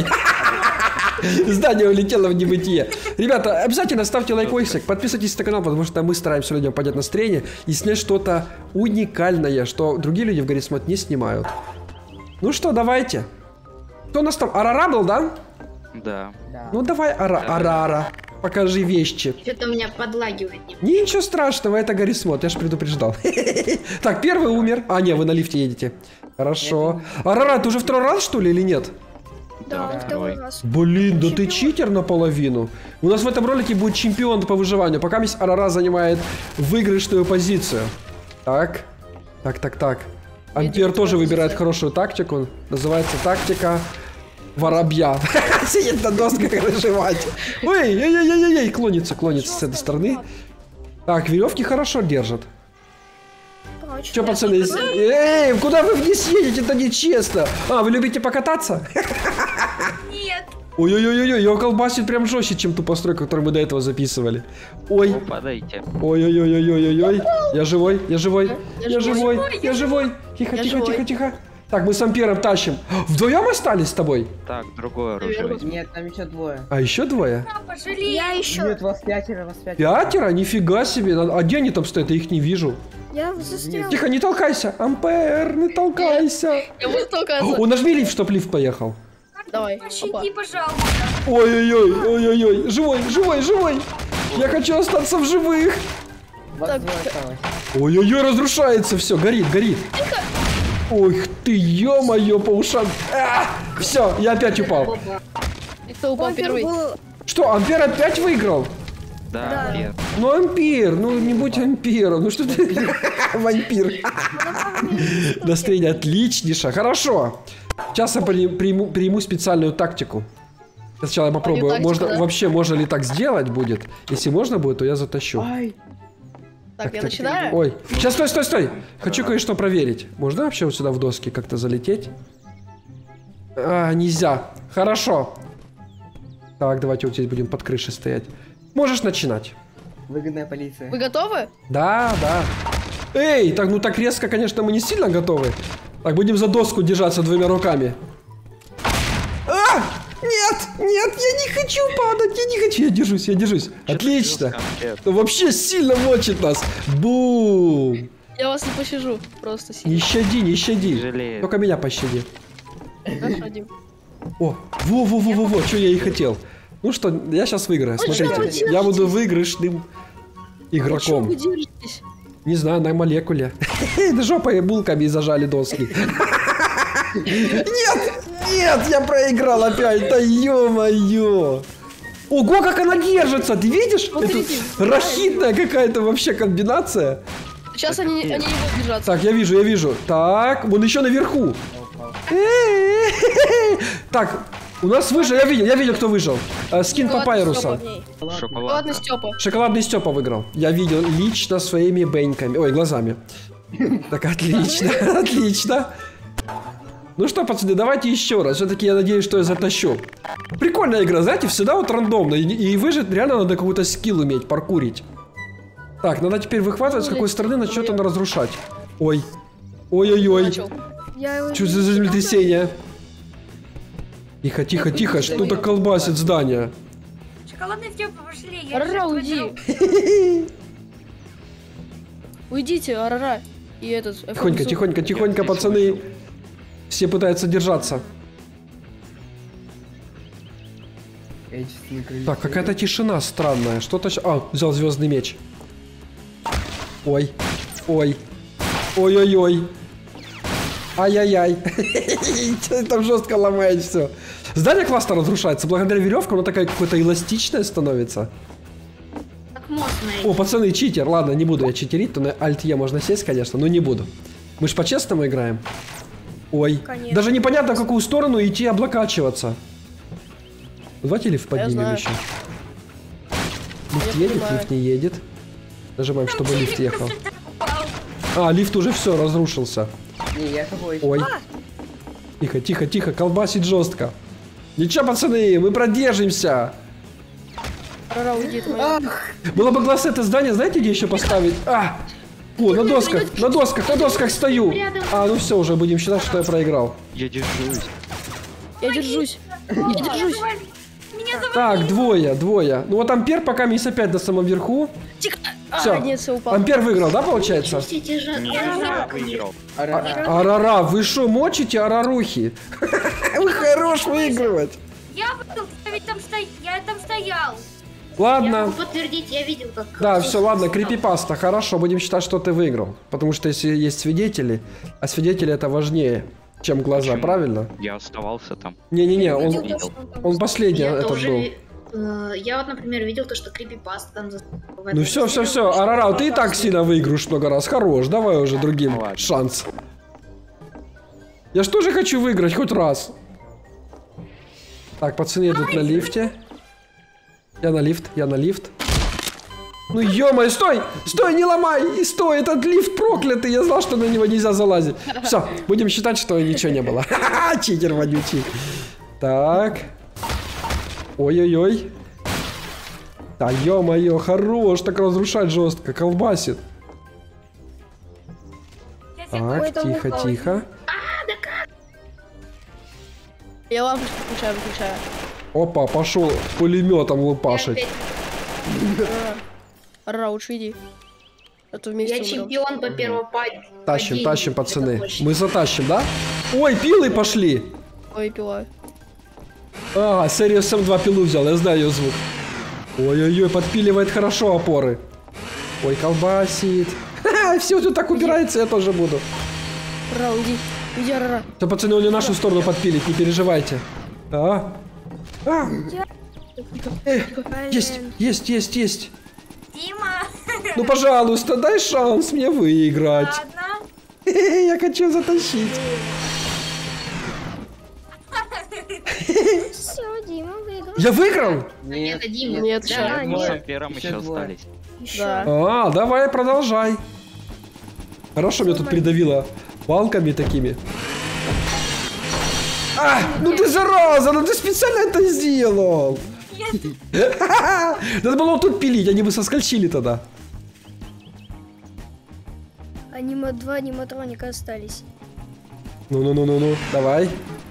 Здание улетело в небытие. Ребята, обязательно ставьте лайкосик, подписывайтесь на канал, потому что мы стараемся людям поднять настроение и снять что-то уникальное, что другие люди в Гаррисмод не снимают. Ну что, давайте. Кто у нас там? Арара был, да? Да. Ну давай, Ара Арара, покажи вещи. Что-то у меня подлагивает. Ничего страшного, это Гаррисмод, я же предупреждал. Так, первый умер. А, не, вы на лифте едете. Хорошо. Арара, ты уже второй раз, что ли, или нет? Да, второй раз. Блин, да ты читер наполовину. У нас в этом ролике будет чемпион по выживанию. Пока мисс Арара занимает выигрышную позицию. Так, так, так, так. Ампер тоже выбирает хорошую тактику. Называется тактика воробья. Сидит на досках выживать. Ой, ой-ой-ой-ой, клонится, клонится с этой стороны. Так, веревки хорошо держат. Че, пацаны? Эй, куда вы вниз едете? Это нечестно. А, вы любите покататься? Нет. Ой-ой-ой-ой, его колбасит прям жестче, чем ту постройку, которую мы до этого записывали. Ой. Ну, падайте. Ой-ой-ой-ой-ой-ой. Я живой, я живой, я живой, я живой. Тихо, тихо, тихо, тихо. Так, мы с Ампером тащим. Вдвоем остались с тобой? Так, другое оружие возьми. Нет, там еще двое. А еще двое? Я еще. Нет, вас пятеро, вас пятеро. Пятеро? Нифига себе. А где они там стоят? Я их не вижу. Я застрял. Тихо, не толкайся. Ампер, не толкайся. Я буду толкаться. О, нажми лифт, чтоб лифт поехал. Давай. Пощади, пожалуйста. Ой-ой-ой, ой-ой-ой. Живой, живой, живой. Я хочу остаться в живых. Вас двое осталось. Ой-ой-ой, разрушается все. Горит, горит. Ох ты, ё-моё, по ушам. А, все, я опять упал. И кто упал первый? Что, Ампер опять выиграл? Да, Ампер. Ну, Ампер, ну не будь Ампером. Ну что ты, вампир. Настроение отличнейшее. Хорошо. Сейчас я приму, приму специальную тактику. Сначала я попробую. так, Можно, да? вообще, можно ли так сделать будет? Если можно будет, то я затащу. Ай, Так, я так. начинаю. Ой, сейчас, стой, стой, стой. Хочу кое-что проверить. Можно вообще вот сюда в доски как-то залететь? А, нельзя. Хорошо. Так, давайте вот здесь будем под крышей стоять. Можешь начинать. выгодная полиция. Вы готовы? Да, да. Эй, так, ну так резко, конечно, мы не сильно готовы. Так, будем за доску держаться двумя руками. А! Нет, нет, я не хочу падать, я не хочу. Я держусь, я держусь. Отлично. Ну, вообще сильно мочит нас. Бум. Я вас не пощажу. Просто сильно. Не щади, не щади. Жалею. Только меня пощади. Хорошо, Дим. О, во-во-во-во-во, что я и хотел. Ну что, я сейчас выиграю, смотрите. Я буду выигрышным игроком. Вы держитесь? Не знаю, на молекуле. Да жопой булками зажали доски. Нет, нет, я проиграл опять. Да ё-моё. Ого, как она держится, ты видишь? Это рахитная какая-то вообще комбинация. Сейчас они, они не будут держаться. Так, я вижу, я вижу. Так, он еще наверху. Так, у нас выжил, я видел, я видел, кто выжил. Э, Скин Папайруса. Ладно, Степа. Шоколадный Степа выиграл. Я видел лично своими беньками. Ой, глазами. Так, отлично, отлично. Ну что, пацаны, давайте еще раз. Все-таки я надеюсь, что я затащу. Прикольная игра, знаете, всегда вот рандомно. И, и выжить реально надо какой-то скилл уметь, паркурить. Так, надо теперь выхватывать, с какой стороны начнет он разрушать. Ой. Ой-ой-ой. Что за землетрясение? Тихо, тихо, тихо, что-то колбасит здание. Шоколадный Степа, пошли. Я Арара, сейчас уйди. подберу. Уйдите, Арара. И этот... Тихонько, тихонько, тихонько, пацаны. Все пытаются держаться. Я чисто на крыльце. Так, какая-то тишина странная. Что-то... щ- А, взял звездный меч. Ой. Ой. Ой-ой-ой. Ай-яй-яй. Там жестко ломает все. Здание классно разрушается. Благодаря веревкам оно такая какое-то эластичное становится. Как мост на О, пацаны, читер. Ладно, не буду я читерить. То на Alt-E можно сесть, конечно, но не буду. Мы ж по-честному играем. Ой. Конечно. Даже непонятно, в какую сторону идти облокачиваться. Давайте лифт поднимем знаю. еще. Лифт Я едет, понимаю. лифт не едет. Нажимаем, чтобы челик лифт ехал. просто так упал. А, лифт уже все, разрушился. Не, я тобой. Ой. Тихо, тихо, тихо, колбасит жестко. Ничего, пацаны, мы продержимся. Арара, уйди, это моя. Было бы классно это здание, знаете, где еще поставить? А! О, на досках, на досках, на досках стою. А, ну все, уже будем считать, что я проиграл. Я держусь. Я держусь. Я держусь. Меня зовут. Так, двое, двое. Ну вот Ампер пока есть опять на самом верху. Тихо. Всё. А, нет, все упал. Ампер выиграл, да, получается? Пустите же. Не, Я я выиграл. Арара. Арара, вы что, мочите арарухи? Вы хорош выигрывать. Я был, я ведь там стоял. Я там стоял. Я Ладно. могу подтвердить, я видел, как... Да, все, ладно, крипипаста, хорошо, будем считать, что ты выиграл. Потому что если есть свидетели, а свидетели это важнее, чем глаза, Почему? правильно? Я оставался там. Не-не-не, он, Видел. он последний Я этот тоже... был. э, Я вот, например, видел то, что крипипаст там... за- в этом Ну все, все, видео. все, Арарау, ты и так сильно выиграешь много раз, хорош, давай уже другим Ладно. шанс. Я ж тоже хочу выиграть хоть раз. Так, пацаны идут на лифте. Я на лифт, я на лифт. Ну ё-моё, стой! Стой, не ломай! И стой, этот лифт проклятый! Я знал, что на него нельзя залазить. Все, будем считать, что ничего не было. Ха-ха, читер вонючий. Так. Ой-ой-ой. Да ё-моё, хорош, так разрушать жестко, колбасит. Так, тихо, тихо. Я лампочку включаю, выключаю. Опа, пошел пулеметом Я лупашить. опять- Арара. Арара, лучше иди. А то вместе Я умрем. чемпион по первому падению. Тащим, тащим, пацаны. Это точно. Мы затащим, да? Ой, пилы пошли. Ой, пила. А, Serious Sam два пилу взял, я знаю ее звук. Ой-ой-ой, подпиливает хорошо опоры. Ой, колбасит. Ха-ха, все тут так убирается, я тоже буду. Арара, уйди. Уйди, Арара. Да, пацаны, он и нашу сторону подпилит, не переживайте. А? А? Э, есть, есть, есть, есть. Дима! Ну, пожалуйста, дай шанс мне выиграть. Ладно. Я хочу затащить. Все, Дима выиграл. Я выиграл? Нет. Это Дима. Нет, Да, ща, да, Мы нет. первым Еще еще двое. остались. Да. А, давай, продолжай. Хорошо, меня тут придавило палками такими. А, ну ты зараза, ну ты специально это сделал. Надо было вот тут пилить, они бы соскользили тогда. Анима два аниматроника остались. Ну-ну-ну-ну-ну, давай.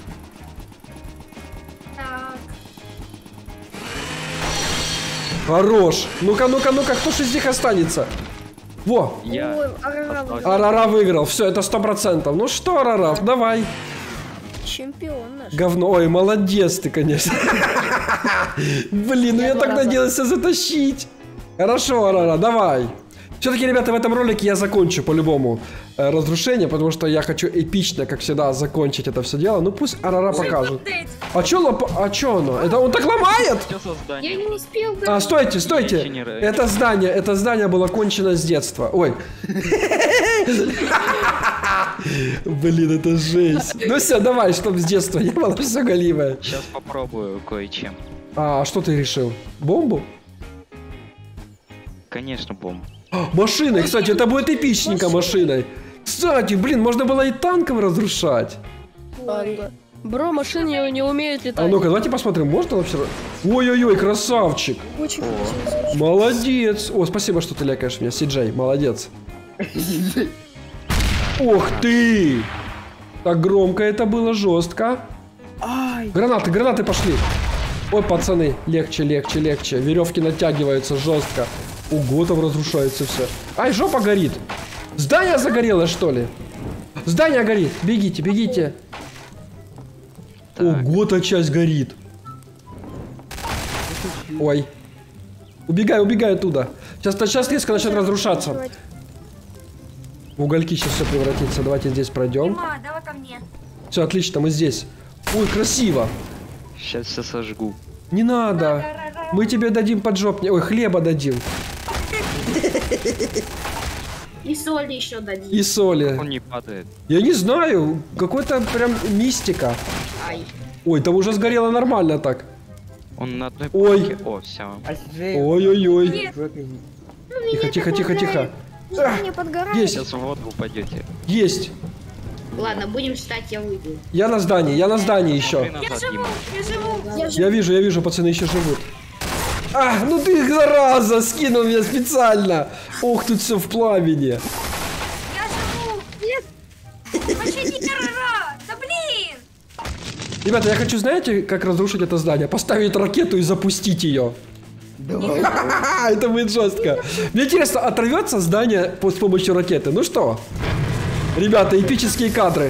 Так. Хорош. Ну-ка, ну-ка, ну-ка, кто же из них останется? Во, Я Ой, Арара остался. Арара выиграл, все, это сто процентов. Ну что, Арара, давай. чемпион наш. Говно, ой, молодец ты, конечно. Блин, ну я так надеялся затащить. Хорошо, Арара, давай. Все-таки, ребята, в этом ролике я закончу по-любому э, разрушение, потому что я хочу эпично, как всегда, закончить это все дело. Ну пусть Арара покажет. А чё, лоп... а чё оно? Это он так ломает? Все создание. Я не успел. А, стойте, стойте. Это здание, это здание было кончено с детства. Ой. Блин, это жесть. Ну все, давай, чтоб с детства не было все голимое. Сейчас попробую кое-чем. А что ты решил? Бомбу? Конечно, бомб. А, машиной, кстати, это будет эпичненько машиной. Кстати, блин, можно было и танком разрушать. Ладно. Бро, машины не умеют летать. А ну-ка, давайте посмотрим, можно вообще... Ой-ой-ой, красавчик. Очень красиво. Молодец. О, спасибо, что ты лякаешь меня, Си-Джей, молодец. Ух ты! Так громко это было, жестко. Гранаты, гранаты пошли. Ой, пацаны, легче, легче, легче. Веревки натягиваются жестко. Ого, там разрушается все. Ай, жопа горит. Здание загорелось, что ли? Здание горит. Бегите, бегите. Ого, та часть горит. Ой. Убегай, убегай оттуда. Сейчас, сейчас резко начнет разрушаться. В угольки сейчас все превратится. Давайте здесь пройдем. Давай ко мне. Все, отлично, мы здесь. Ой, красиво. Сейчас все сожгу. Не надо. Мы тебе дадим поджопни. Ой, хлеба дадим. И соли еще дадим. И соли. Он не падает. Я не знаю. Какой-то прям мистика. Ай. Ой, там уже сгорело нормально так. Он на одной Ой. палке. О, все. Ой-ой-ой. Тихо, тихо, тихо, тихо. А, Не подгорает. есть, Сейчас в воду упадете. есть. Ладно, будем считать, я выйду. Я на здании, я на здании еще. Ты назад, Дима. Я живу. Я вижу, я вижу, пацаны еще живут. А, ну ты, зараза, скинул меня специально. Ух, тут все в пламени. Я живу. Нет. Пощади террора. Да блин. Ребята, я хочу, знаете, как разрушить это здание? Поставить ракету и запустить ее. Это будет жестко. Мне интересно, оторвется здание с помощью ракеты? Ну что? Ребята, эпические кадры.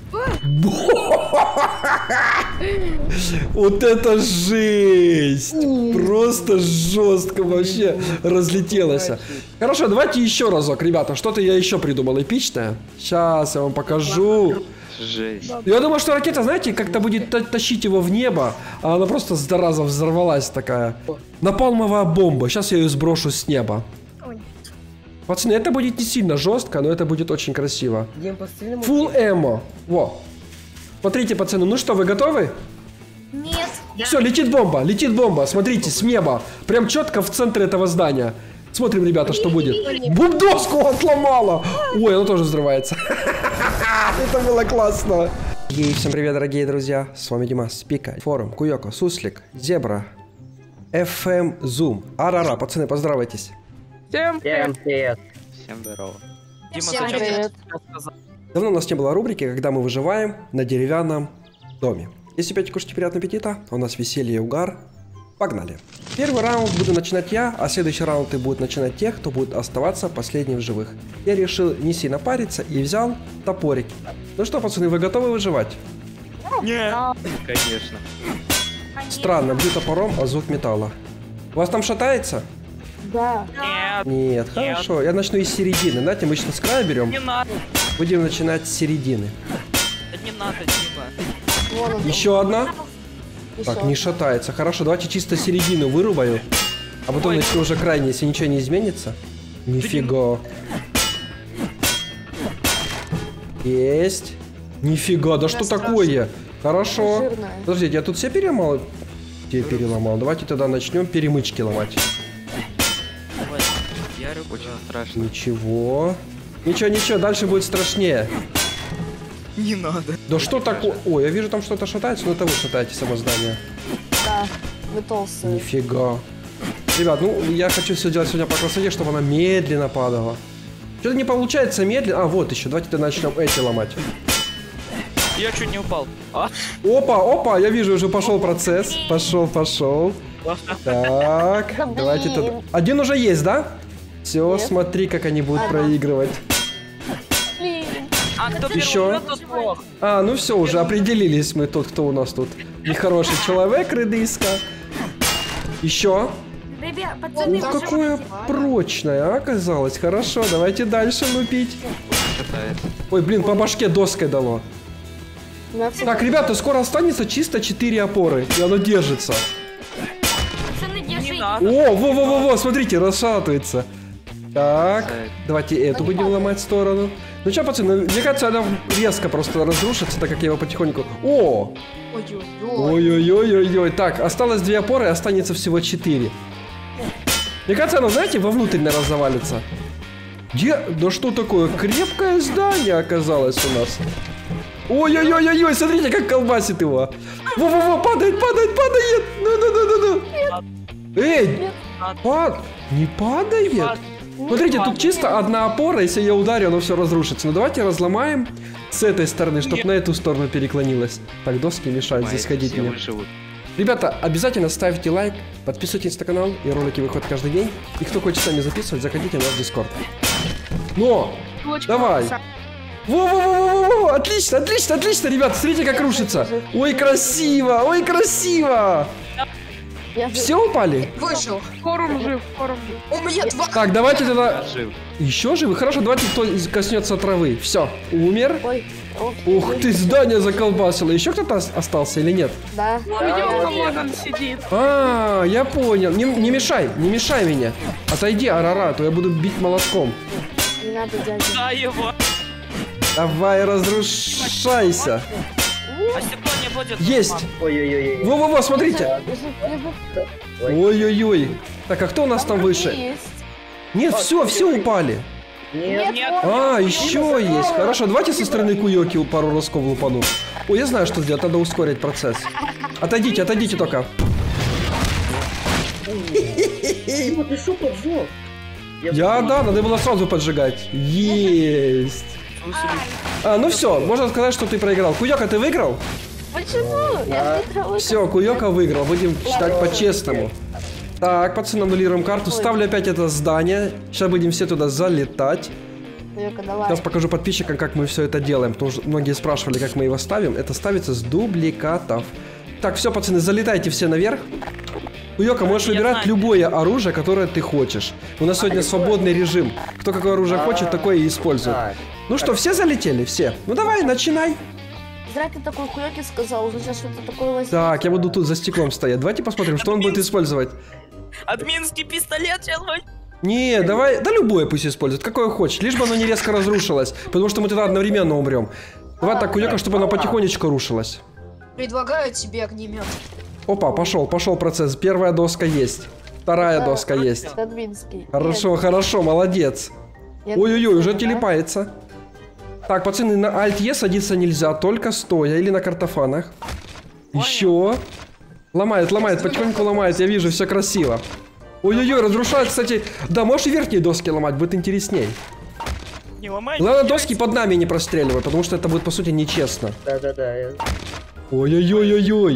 Вот это жесть! Просто жестко вообще разлетелось. Хорошо, давайте еще разок, ребята. Что-то я еще придумал эпичное. Сейчас я вам покажу. Жесть. Я думаю, что ракета, знаете, как-то будет тащить его в небо, а она просто зараза взорвалась такая. Напалмовая бомба. Сейчас я ее сброшу с неба. Пацаны, это будет не сильно жестко, но это будет очень красиво. Full эмо. Во. Смотрите, пацаны, ну что, вы готовы? Нет. Все, летит бомба, летит бомба. Смотрите, с неба. Прям четко в центре этого здания. Смотрим, ребята, что будет. Бумдоску отломала. Ой, она тоже взрывается. Это было классно. И всем привет, дорогие друзья. С вами Димас, Пика, Форум, Куёко, Суслик, Зебра, эф эм Zoom. Арара, пацаны, поздравайтесь. Всем привет. Всем здорово. Дима, Всем зачем привет. ты сказал? Давно у нас не было рубрики, когда мы выживаем на деревянном доме. Если опять кушайте, приятного аппетита. У нас веселье и угар. Погнали. Первый раунд буду начинать я, а следующий раунд и будут начинать те, кто будет оставаться последним в живых. Я решил не сильно париться и взял топорик. Ну что, пацаны, вы готовы выживать? Нет. Конечно. Странно, бью топором, а звук металла. У вас там шатается? Да. Нет, Нет, хорошо. Я начну из середины. Знаете, мы сейчас с края берем. не надо. Будем начинать с середины. Да не надо, Дима. Еще одна. Так, не шатается. Хорошо, давайте чисто середину вырубаю. А потом начну уже крайне, если ничего не изменится. Нифига. Есть. Нифига, да что такое? Хорошо. Подождите, я тут все перемал? Где переломал? Давайте тогда начнем перемычки ломать. Очень страшно. Ничего. Ничего, ничего, дальше будет страшнее. Не надо. Да что такое? Ой, я вижу, там что-то шатается, но это вы шатаете само здание. Да, вы толстые. Нифига. Ребят, ну я хочу все делать сегодня по красоте, чтобы она медленно падала. Что-то не получается медленно. А, вот еще. Давайте тогда начнем эти ломать. Я чуть не упал. А? Опа, опа, я вижу, уже пошел процесс. Пошел, пошел. Так, давайте тогда. Один уже есть, да? Все, смотри, как они будут проигрывать. А кто Еще. А, ну все, уже определились мы тот, кто у нас тут. Нехороший человек, редиска. Еще. Ребят, пацаны, Ух, какое прочное, а, оказалось. Хорошо, давайте дальше лупить. Ой, блин, по башке доской дало. Так, ребята, скоро останется чисто четыре опоры, и оно держится. О, во-во-во-во, смотрите, расшатывается. Так, давайте эту будем ломать в сторону. Ну что, пацаны, мне кажется, она резко просто разрушится, так как я его потихоньку... О! Ой-ой-ой-ой-ой. Так, осталось две опоры, останется всего четыре. Мне кажется, оно, знаете, вовнутрь, наверное, завалится. Где? Да что такое? Крепкое здание оказалось у нас. Ой-ой-ой-ой, смотрите, как колбасит его. Во-во-во, падает, падает, падает. Ну-ну-ну-ну-ну. Эй, пад... Не падает? Смотрите, тут чисто одна опора, если я ударю, оно все разрушится. Но давайте разломаем с этой стороны, чтобы на эту сторону переклонилось. Так, доски мешают здесь ходить мне. Ребята, обязательно ставьте лайк, подписывайтесь на канал, и ролики выходят каждый день. И кто хочет с нами записывать, заходите на наш Дискорд. Но! Давай! Во-во-во-во-во! Отлично, отлично, отлично, ребята, смотрите, как рушится. Ой, красиво, ой, красиво! Все упали? Вышел. Форум жив, форум жив. У меня два... Так, давайте тогда... Еще живы? Хорошо, давайте кто коснется травы. Все, умер. Ой. Ух ты, здание заколбасило. Еще кто-то остался или нет? Да. Вот он сидит. А, я понял. Не, не мешай, не мешай мне. Отойди, Арара, а то я буду бить молотком. Не надо, дядя. Да, его. Давай, разрушайся. А стекло не будет. Есть. Ой-ой-ой. Во-во-во, смотрите. Ой-ой-ой. Так, а кто у нас там выше? Нет, все, все упали. Нет. Нет. А, еще есть. Хорошо, давайте со стороны Куёки пару разков лупану. Ой, я знаю, что сделать. Надо ускорить процесс. Отойдите, отойдите только. Ты что поджег? Я, да, надо было сразу поджигать. Есть. А, ну все, можно сказать, что ты проиграл. Куёка, ты выиграл? Почему? Я выиграла. Все, Куёка выиграл. Будем считать по-честному. Так, пацаны, аннулируем карту. Ставлю опять это здание. Сейчас будем все туда залетать. Сейчас покажу подписчикам, как мы все это делаем. Потому что многие спрашивали, как мы его ставим. Это ставится с дубликатов. Так, все, пацаны, залетайте все наверх. Куёка, можешь выбирать любое оружие, которое ты хочешь. У нас сегодня свободный режим. Кто какое оружие хочет, такое и использует. Ну что, все залетели? Все. Ну давай, начинай. Зря ты такой Куёки сказал, значит, что ты такой возьмешь. Так, я буду тут за стеклом стоять. Давайте посмотрим, что он будет использовать. Админский пистолет сейчас будет. Не, давай, да любое пусть использует, какое хочешь, лишь бы оно не резко разрушилось, потому что мы тогда одновременно умрем. Давай так, Куёка, чтобы оно потихонечку рушилось. Предлагаю тебе огнемет. Опа, пошел, пошел процесс. Первая доска есть, вторая доска есть. Админский. Хорошо, хорошо, молодец. Ой-ой-ой, уже телепается. Так, пацаны, на Alt-E садиться нельзя, только стоя или на картофанах. Еще. Ломает, ломает, потихоньку ломает, я вижу, все красиво. Ой-ой-ой, разрушает, кстати. Да, можешь и верхние доски ломать, будет интересней. Не ломай. Главное, доски под нами не простреливай, потому что это будет, по сути, нечестно. Да-да-да. Ой-ой-ой-ой-ой.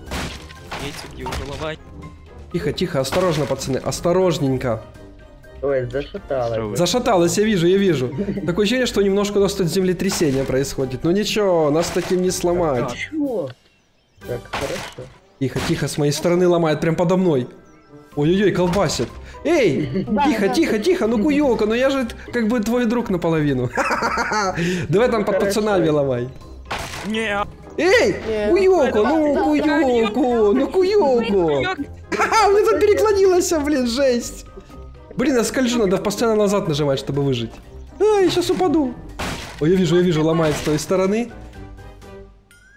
Эти где уже ломать. Тихо, тихо, осторожно, пацаны, осторожненько. Ой, зашаталось. Зашаталось, я вижу, я вижу. Такое ощущение, что немножко у нас тут землетрясение происходит. Ну ничего, нас таким не сломать. Чего? Так, хорошо. Тихо, тихо, с моей стороны ломает, прям подо мной. Ой-ой-ой, колбасит. Эй, тихо, тихо, тихо, ну Куёка, ну я же как бы твой друг наполовину. Давай там под пацанами ломай. Не. Эй, Куёка, ну Куёку, ну Куёку. Ха-ха, у меня тут переклонилось, блин, жесть. Блин, я скольжу, надо постоянно назад нажимать, чтобы выжить. Ай, сейчас упаду. Ой, я вижу, я вижу, ломает с той стороны.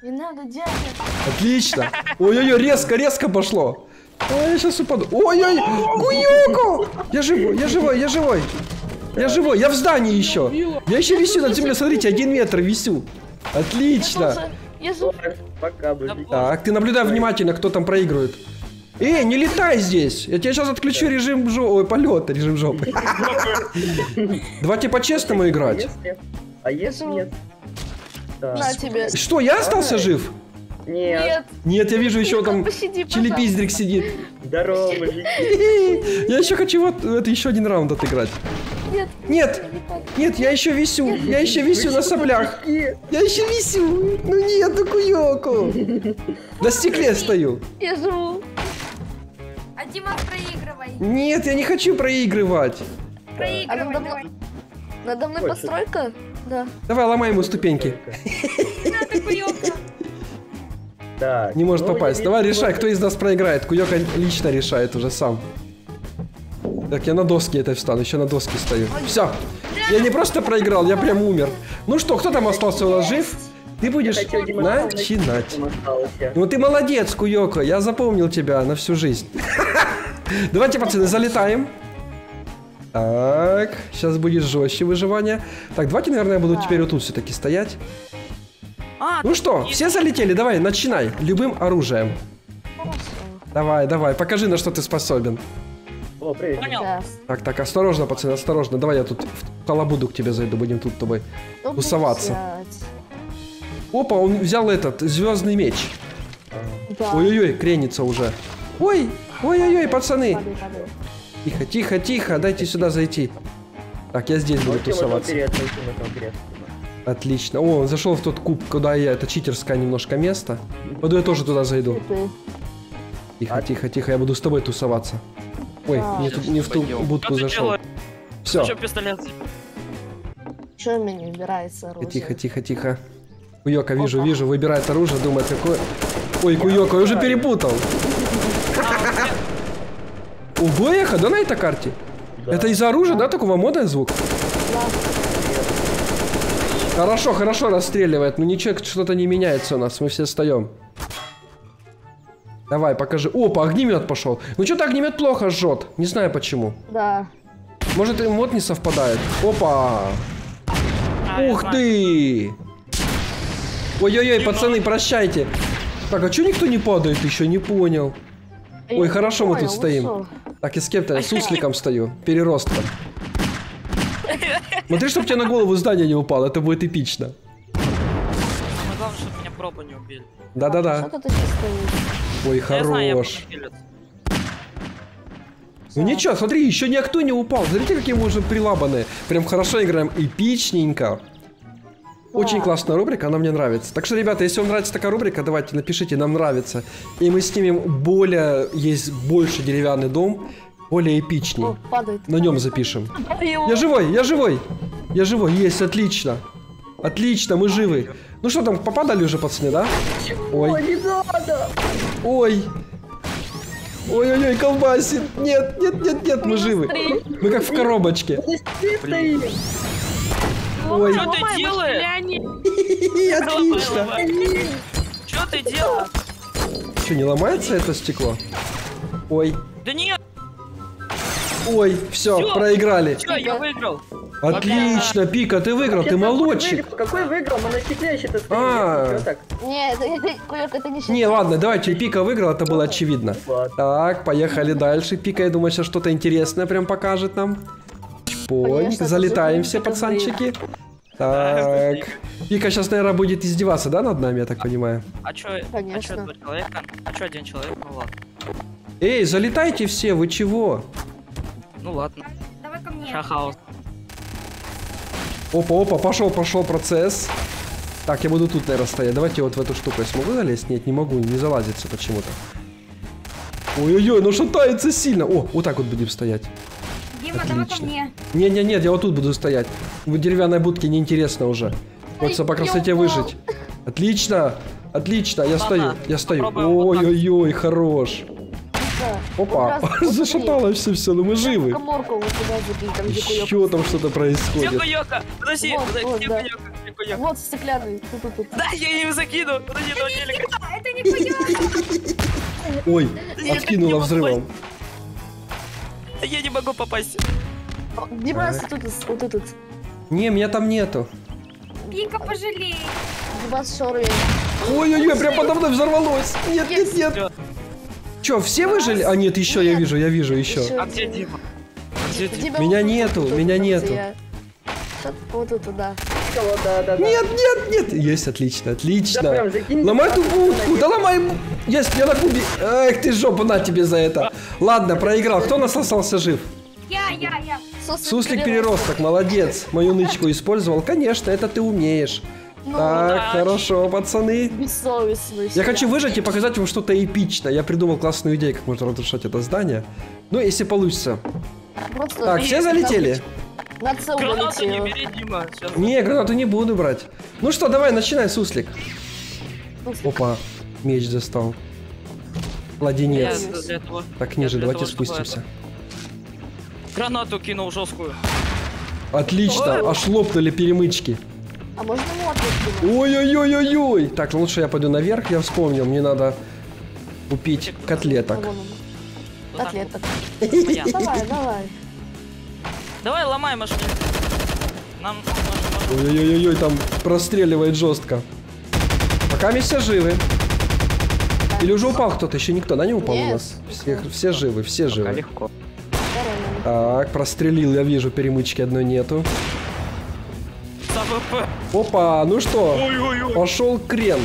Не надо, дядя. Отлично. Ой-ой-ой, резко, резко пошло. Ой, я сейчас упаду. Ой-ой, Куёко! Я живой, я живой, я живой. Я живой, я в здании еще. Я еще висю над землей, смотрите, один метр висю. Отлично. Я живу. Пока, блин. Так, ты наблюдай внимательно, кто там проигрывает. Эй, не летай здесь! Я тебе сейчас отключу режим жопы. Ой, полета, режим жопы. Давайте по-честному играть. А если нет? На тебе. Что, я остался жив? Нет. Нет. Нет, я вижу еще там Пощади, челепиздрик сидит. Здорово, мужики. Я еще хочу вот это еще один раунд отыграть. Нет. Нет, нет, я еще висю, я еще висю на соплях. Я еще висю. Ну нет, ну Куёко. На стекле стою. Я живу. А Дима, проигрывай. Нет, я не хочу проигрывать. Проигрывай, надо, давай. надо мной постройка? Да. Давай, ломай ему ступеньки. Надо, Куёка. Так, Не может ну, попасть. я Давай, вижу, решай, вот- кто из нас проиграет. Куёка лично решает уже сам. Так, я на доске этой встану, еще на доске стою. Все. Я не просто проиграл, я прям умер. Ну что, кто там остался у нас жив? Ты будешь хотел демонстрировать, начинать. что остался. Ну ты молодец, Куёко, я запомнил тебя на всю жизнь. Давайте, пацаны, залетаем. Так, сейчас будет жестче выживание. Так, давайте, наверное, я буду теперь вот тут все-таки стоять. А, Ну что, все залетели, давай, начинай. Любым оружием. Давай, давай, покажи, на что ты способен. О, привет. понял. Так, так, осторожно, пацаны, осторожно. Давай я тут в халабуду к тебе зайду, будем тут с тобой тусоваться. Опа, он взял этот, звездный меч. Да. Ой-ой-ой, кренится уже. Ой, ой-ой-ой, пацаны. Падай, падай. Тихо, тихо, тихо, дайте сюда зайти. Так, я здесь буду Можете вот тусоваться. вперед, можете вот вперед. Отлично. О, он зашел в тот куб, куда я, это читерское немножко место. Пойду я тоже туда зайду. Ты. Тихо, тихо, тихо, я буду с тобой тусоваться. Ой, Да. не, тут- не в ту будку Что ты зашел. делаешь? Все, Еще пистолет. Че мне не убирается оружие? тихо, тихо, тихо. Куёка, вижу, вижу, выбирает оружие, думает, какое... Ой, Куёка, я уже перепутал. Ого, эхо, да на этой карте? Это из-за оружия, да, такого модный звук? Хорошо, хорошо расстреливает, но ничего, что-то не меняется у нас, мы все встаем. Давай, покажи. Опа, огнемет пошел. Ну что-то огнемет плохо жжет. Не знаю почему. Да. Может, и мод не совпадает. Опа! А, я Ух знаю. ты! Ой-ой-ой, пацаны, прощайте. Так, а что никто не падает еще? Не понял. Я Ой, не хорошо, мы понял, тут вы стоим. шо? Так, и с кем-то, с сусликом стою. Переростком. Смотри, чтобы тебе на голову здание не упало, это будет эпично. Самое главное, чтобы меня проба не убили. Да-да-да. Что ты сейчас стоишь? Ой, Я знаю, я хорош. буду хилиться. Ну ничего, смотри, еще никто не упал. Смотрите, какие мы уже прилабанные. Прям хорошо играем, эпичненько. Очень классная рубрика, она мне нравится. Так что, ребята, если вам нравится такая рубрика, давайте напишите, нам нравится. И мы снимем более, есть больше деревянный дом, более эпичней. О, падает. На нем запишем. Я живой, я живой. Я живой, есть, отлично. Отлично, мы живы. Ну что там, попадали уже, пацаны, да? Ой. не надо! Ой. Ой-ой-ой, колбасит. Нет, нет, нет, нет, мы живы. Мы как в коробочке. Блин. Ой. Что ты делаешь? Отлично. Что ты делаешь? Что, не ломается это стекло? Ой. Да нет, Ой, все, Всё. проиграли. что, я выиграл. Отлично, Пика, ты выиграл, ты молодчик. Какой выиграл? Мы на стекле еще-то стоим. А. Чё так? Нет, это, Куёк, это не считается. Не, ладно, давайте, Пика выиграл, это было очевидно. Ладно. Так, поехали дальше. Пика, я думаю, сейчас что-то интересное прям покажет нам. Чпонь, Конечно, залетаем это все, же пацанчики. Так, Пика сейчас, наверное, будет издеваться, да, над нами, я так понимаю? А чё, а чё Конечно. два человека? А чё один человек? Ну ладно. Эй, залетайте все, вы чего? Ну ладно. Давай ко мне. Шахаус. Опа, опа, пошел, пошел процесс. Так, я буду тут, наверное, стоять. Давайте вот в эту штуку я смогу залезть? Нет, не могу, не залазится почему-то. Ой-ой-ой, ну шатается сильно. О, вот так вот будем стоять. Дима, давай ко Отлично. мне. Не-не-нет, я вот тут буду стоять. В деревянной будке неинтересно уже. Хочется по красоте выжить. Отлично, отлично, я стою, я стою. попробуем вот так. Ой-ой-ой, хорош. Опа, Вот раз, зашаталось все-все, но мы живы. Коморку вот туда забить, там где Куёк. Еще там что-то Где происходит. Куёка? Подожди, Вот, подожди, вот, где да. Куёка? Где хуйня. Вот стеклянный. Тут-тут-тут. Да, я им закину. Подожди, до телека. Это не хуйня. Ой, Нет, откинула не взрывом. Я не могу попасть. Дима, Так. тут, вот этот. Не, меня там нету. Пинка, пожалей. Дима, сорви. Ой-ой-ой, прям подо мной взорвалось. Нет, нет, нет. Че, все выжили? А нет, еще я вижу, я вижу еще. А где Дима? А где Дима? Дима, Меня вот тут, нету, вот тут, меня вот нету. я. Что-то вот тут, да. Вот, да, да, да. Нет, нет, нет. Есть, отлично, Да отлично. прям закинь. Ломай ту будку, да ломай. Есть, я на кубе. Эх ты жопу, на тебе за это. Ладно, проиграл. Кто у нас остался жив? Я, я, я. Суслик переросток, молодец. Мою нычку использовал. Конечно, это ты умеешь. Так, хорошо, пацаны. Бессовестный. Я хочу выжать и показать вам что-то эпичное. Я придумал классную идею, как можно разрушать это здание. Ну, если получится. Просто Так, все залетели? на целую Гранату не улетела. бери, Дима. Сейчас. Не, гранату не буду брать. Ну что, давай, начинай, Суслик. Опа, меч достал. Я Ладенец. для этого- Так, я ниже, для давайте того, чтобы спустимся. это- Гранату кинул жесткую. Отлично, аж лопнули перемычки. А можно ему ответить? Ой-ой-ой-ой-ой. Так, лучше я пойду наверх, я вспомнил, мне надо купить котлеток. Вот так Котлеток. вот. Моя. Давай, давай. Давай, ломай машину. Нам нужно- Ой-ой-ой-ой, там простреливает жестко. Пока мы все живы. Или уже упал кто-то? Еще никто, да, не упал у Нет. нас? Все, все живы, все Пока живы. легко. Так, прострелил, я вижу, перемычки одной нету. За ВП. Опа, ну что, Ой-ой-ой. пошел крен.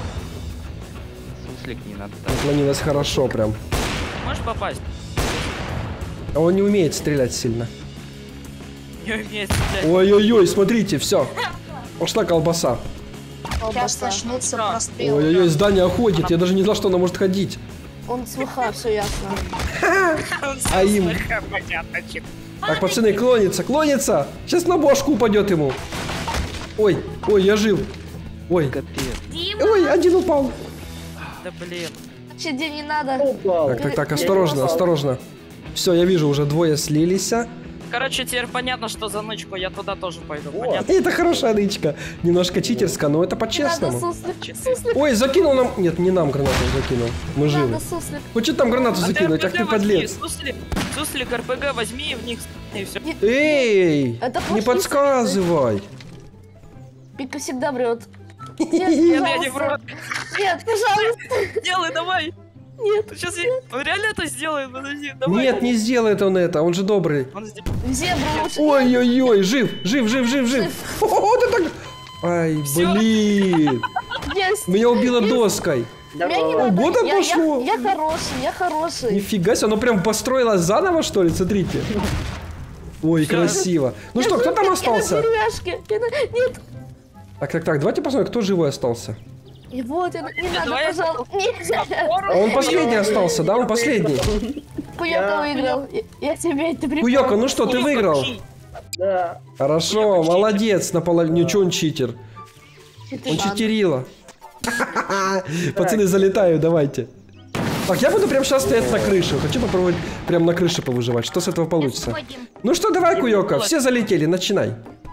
Суслик не надо. так. Наклонилось хорошо прям. Можешь попасть? А он не умеет стрелять сильно. Не умеет стрелять. Ой-ой-ой, смотрите, все. Пошла колбаса. Сейчас начнутся прострелы. Ой-ой-ой, здание ходит, я даже не знал, что она может ходить. Он слыха, все ясно. А им... Так, пацаны, клонится, клонится. Сейчас на башку упадет ему. Ой, ой, я жив. Ой, Капец. ой, один упал. Да блин. Че, где не надо? Упал. Так, так, так, осторожно, осторожно. Все, я вижу, уже двое слились. Короче, теперь понятно, что за нычку я туда тоже пойду. Понятно? Это хорошая нычка. Немножко читерская, но это Не надо, по-честному. суслик. Суслик, Ой, закинул нам... Нет, не нам гранату закинул. Мы не живы. надо, суслик. Ну что там гранату А ты закинуть? Ах РПГ ты возьми, подлец. Суслик, суслик, РПГ возьми и в них и все. Эй, Это не плохие подсказывай. Пика всегда врет. Нет, Нет, я не пожалуйста. вру. Нет, пожалуйста. Делай, давай. Нет. Сейчас я... Он реально это сделает, подожди, давай. Нет, не сделает он это, он же добрый. Он сдел- В зебру лучше. Ой-ой-ой, жив, жив, жив, жив, жив. О, ты так... Ай, Всё. блин. Есть. Меня убило доской. Меня не Давай. надо. Вот оно Я- я- пошло. Я хороший, я хороший. Нифига себе, оно прям построилось заново, что ли? Смотрите. Ой, Всё. красиво. Ну что, кто там остался? Я на деревяшке. Я на- Нет. Так, так, так, давайте посмотрим, кто живой остался. И вот, я- не надо, давай я- пожалуйста. Нет. А он последний остался, да? Он последний. Куёка выиграл. Я- Я тебе это припомню. Куёка, ну что, ты выиграл? Да. Хорошо, молодец, наполовину. Ничего, он читер. Читы Он шан. читерила. Пацаны, залетаю, давайте. Так, я буду прям сейчас стоять на крыше. Хочу попробовать прям на крыше повыживать. Что с этого получится? Ну что, давай, Куёка, все залетели, начинай.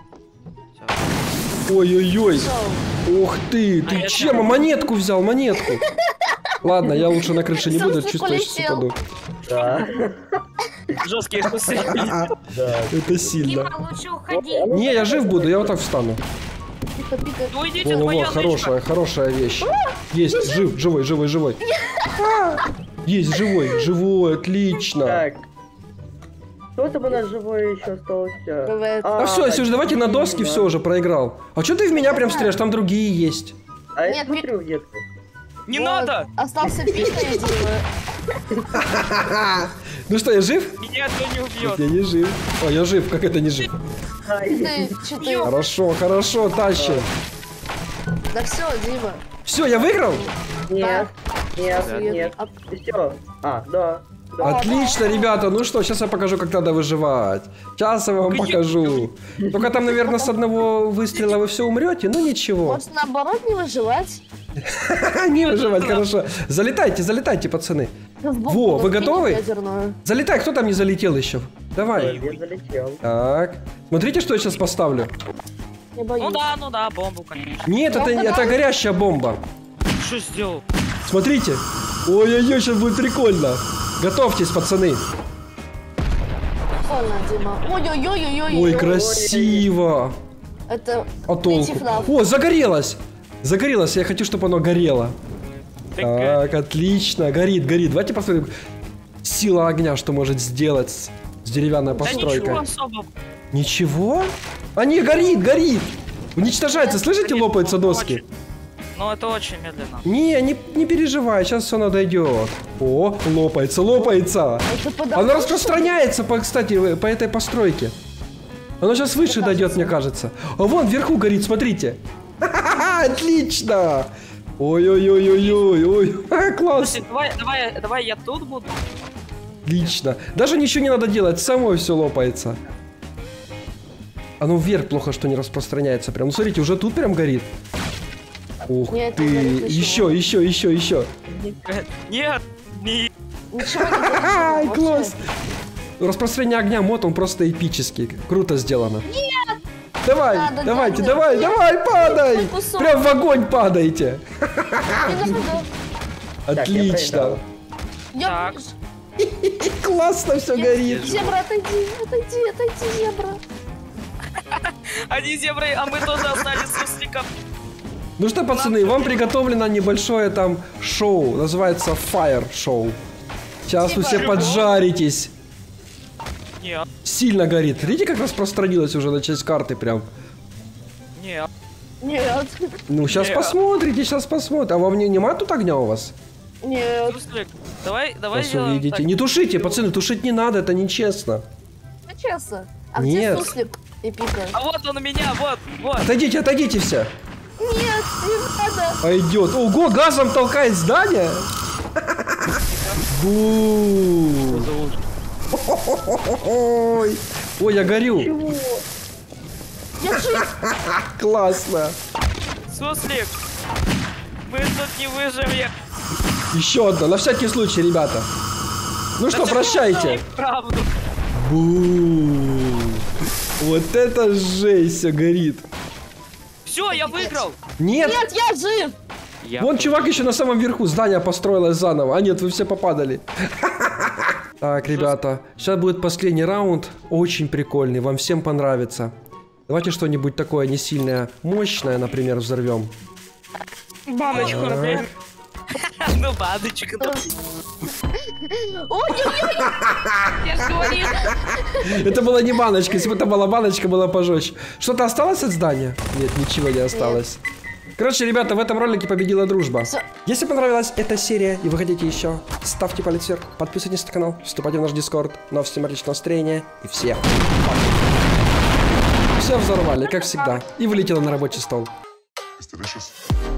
Ой-ой-ой. Ух ты, А ты я чем? А монетку взял, монетку. Ладно, я лучше на крыше не буду, Суслик чувствую, сейчас полетел. упаду. Да. Жесткие хусы. Это сильно. Дима, лучше уходи. Не, я жив буду, я вот так встану. Пика, пика. Ну идите, Во-во-во, моя хорошая, нычка. хорошая вещь. Есть, жив, живой, живой, живой. Есть, живой, живой, отлично. Так. Кто там у нас живой еще остался? Бывает. А все, если уже давайте на доски да. все уже проиграл. А что ты в меня прям стреляешь? Там другие есть. А я Нет, смотрю, где ты. Не Вот. надо! Остался пика, я Дима. Ну что, я жив? Меня кто не Нет, убьет. я не жив. О, я жив, как это не жив? Ай. Ты, читы. Хорошо, хорошо, тащим. Да все, Дима. Все, я выиграл? Нет. Нет, Да. нет. А- Все. А, да. Да. Отлично, ребята. Ну что, сейчас я покажу, как надо выживать. Сейчас я вам покажу. Только там, наверное, с одного выстрела вы все умрете, ну ничего. Может, наоборот, не выживать? Не выживать, хорошо. Залетайте, залетайте, пацаны. Во, вы готовы? Ядерную. Залетай, кто там не залетел еще? Давай. Я залетел. Так. Смотрите, что я сейчас поставлю. Я боюсь. Ну да, ну да, бомбу, конечно. Нет, это, это горящая бомба. Что сделал? Смотрите. Ой-ой-ой, сейчас будет прикольно. Готовьтесь, пацаны. Прикольно, Дима. Ой-ой-ой-ой-ой. Ой, красиво. Это... А толку? О, загорелось. Загорелось, я хочу, чтобы оно горело. Так, отлично. Горит, горит. Давайте посмотрим. Сила огня, что может сделать с, с деревянной постройкой. Да ничего особо. Ничего? А не, горит, горит. Уничтожается, слышите, лопаются доски? Ну, это очень медленно. Не, не, не переживай, сейчас все надойдет. О, лопается, лопается. Оно распространяется, по, кстати, по этой постройке. Оно сейчас выше дойдет, мне кажется. А вон вверху горит, смотрите. Отлично. Ой-ой-ой-ой-ой, ой, класс. Слушай, давай, давай, давай я тут буду. Отлично. Даже ничего не надо делать, само все лопается. Оно вверх плохо, что не распространяется. Прям, ну смотрите, уже тут прям горит. Ух Нет, ты. Еще, еще, еще, еще. Нет, не... Ай, класс. Распространение огня мод, он просто эпический. Круто сделано. Нет! Давай, Надо, давайте, надо, давай, нет. давай, падай. Кусок. Прям в огонь падайте. Отлично. Я... Классно все горит. Зебра, отойди, отойди, отойди, зебра. Они зебры, а мы тоже остались с сусликом. Ну что, пацаны, вам приготовлено небольшое там шоу. Называется Fire Show. Сейчас вы все поджаритесь. Нет. Сильно горит. Видите, как распространилось уже на часть карты прям? Нет. Нет. Ну, сейчас Нет. посмотрите, сейчас посмотрите. А вам не, нема тут огня у вас? Нет. Суслик, давай, давай Сейчас сделаем увидите. так. Не тушите, пацаны, тушить не надо, это нечестно. Ну, честно. А Нет. где суслик и пика? А вот он у меня, вот, вот. Отойдите, отойдите все. Нет, не надо. Пойдет. Ого, газом толкает здание. Бу. Ой, ой, я горю. Классно. Суслик, мы тут не выживем. Еще одна, на всякий случай, ребята. Ну что, прощайте. Правду. Бу. Вот это жесть, все горит. Все, я выиграл. Нет. Нет, я жив. Я Вон тоже. чувак еще на самом верху, здание построилось заново. А нет, вы все попадали. Так, ребята, сейчас будет последний раунд. Очень прикольный, вам всем понравится. Давайте что-нибудь такое не сильное, мощное, например, взорвем. Баночку, Так. например. Ну, баночка. Ой-ой-ой. Я же говорил. Это была не баночка, если бы это была баночка, было пожестче. Что-то осталось от здания? Нет, ничего не осталось. Короче, ребята, в этом ролике победила дружба. Если понравилась эта серия и вы хотите еще, ставьте палец вверх, подписывайтесь на канал, вступайте в наш дискорд. Ну а всем отличного настроения и всем пока. Все взорвали, как всегда, и вылетело на рабочий стол. It's delicious.